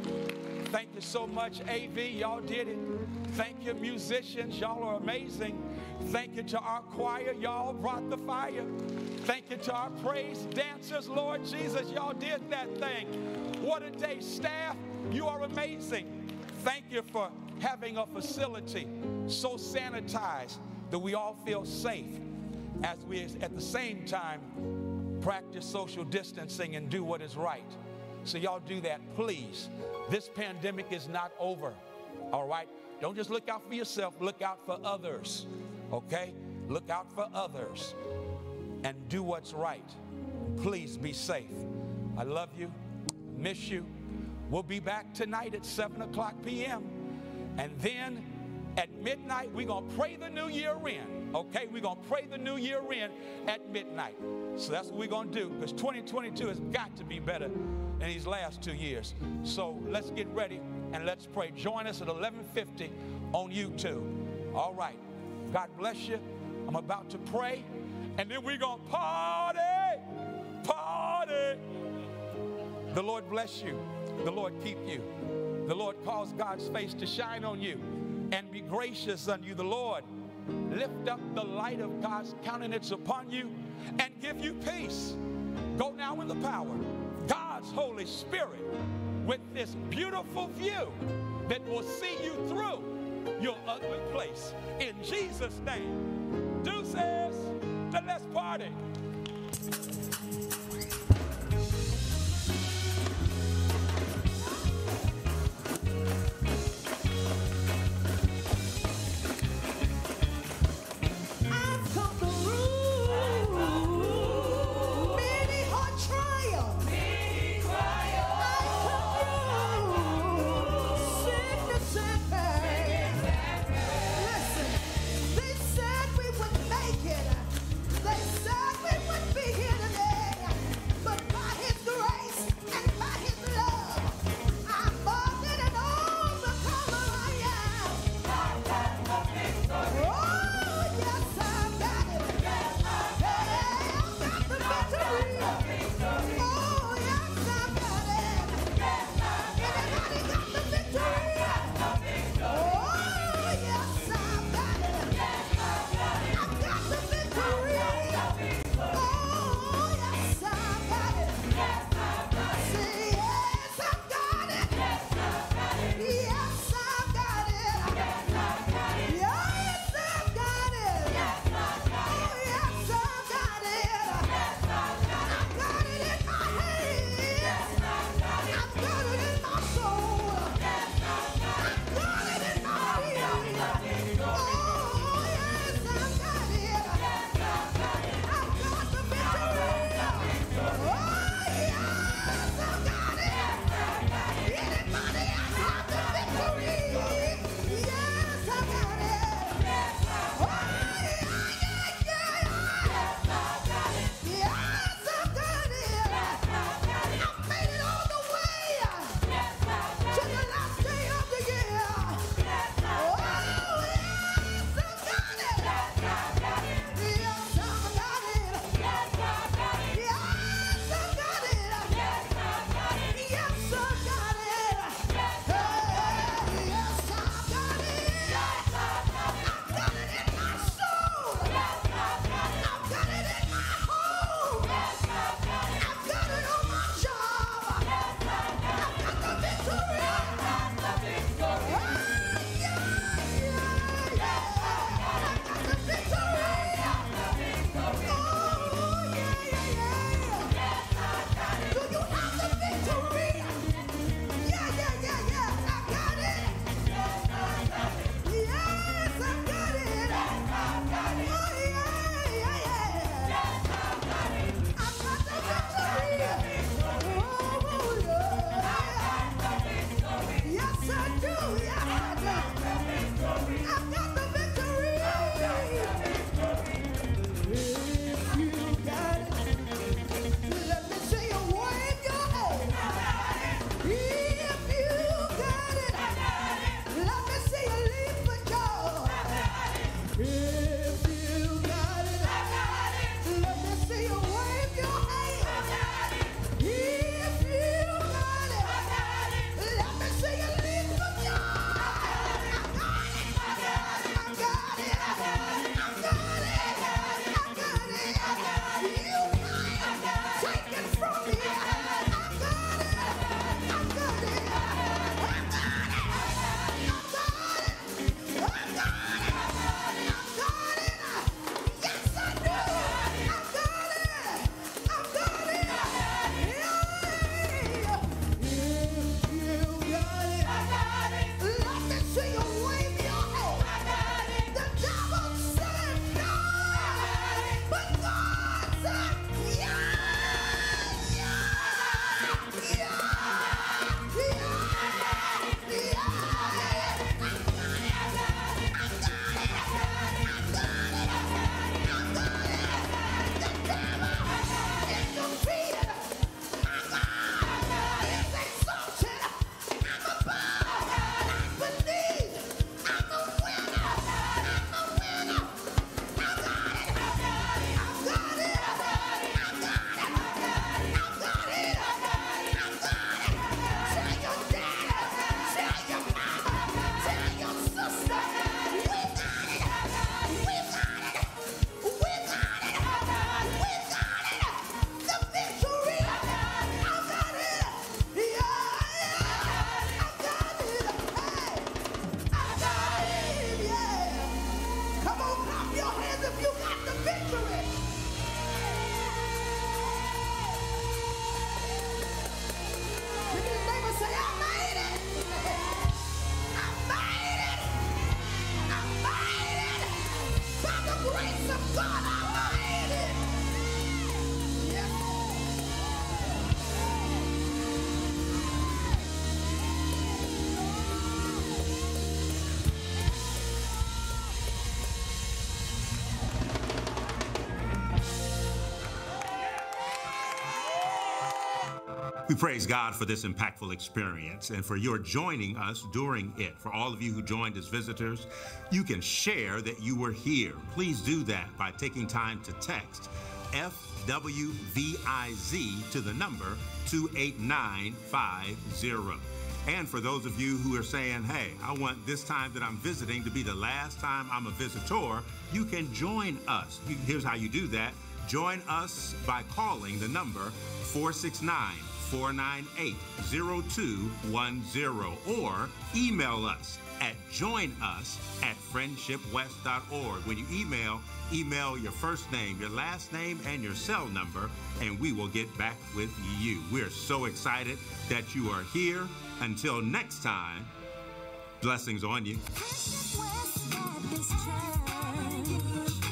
thank you so much, A V, y'all did it. Thank you, musicians, y'all are amazing. Thank you to our choir, y'all brought the fire. Thank you to our praise dancers, Lord Jesus, y'all did that thing. What a day, staff, you are amazing. Thank you for having a facility so sanitized that we all feel safe as we at the same time practice social distancing and do what is right. So y'all do that, please. This pandemic is not over, all right? Don't just look out for yourself, look out for others, okay? Look out for others and do what's right. Please be safe. I love you, miss you. We'll be back tonight at seven o'clock p m And then at midnight, we're going to pray the new year in, okay? We're going to pray the new year in at midnight. So that's what we're going to do, because twenty twenty-two has got to be better than these last two years. So let's get ready and let's pray. Join us at eleven fifty on YouTube. All right. God bless you. I'm about to pray, and then we're going to party, party. The Lord bless you. The Lord keep you. The Lord cause God's face to shine on you and be gracious unto you. The Lord lift up the light of God's countenance upon you and give you peace. Go now in the power of God's Holy Spirit with this beautiful view that will see you through your ugly place. In Jesus' name, deuces, then let's party. They said we would be here today. We praise God for this impactful experience and for your joining us during it. For all of you who joined as visitors, you can share that you were here. Please do that by taking time to text F W V I Z to the number two eight nine five zero. And for those of you who are saying, hey, I want this time that I'm visiting to be the last time I'm a visitor, you can join us. Here's how you do that. Join us by calling the number four six nine, four nine eight, zero two one zero or email us at join us at friendship west dot org. When you email, email your first name, your last name, and your cell number, and we will get back with you. We're so excited that you are here. Until next time, blessings on you. West Baptist Church.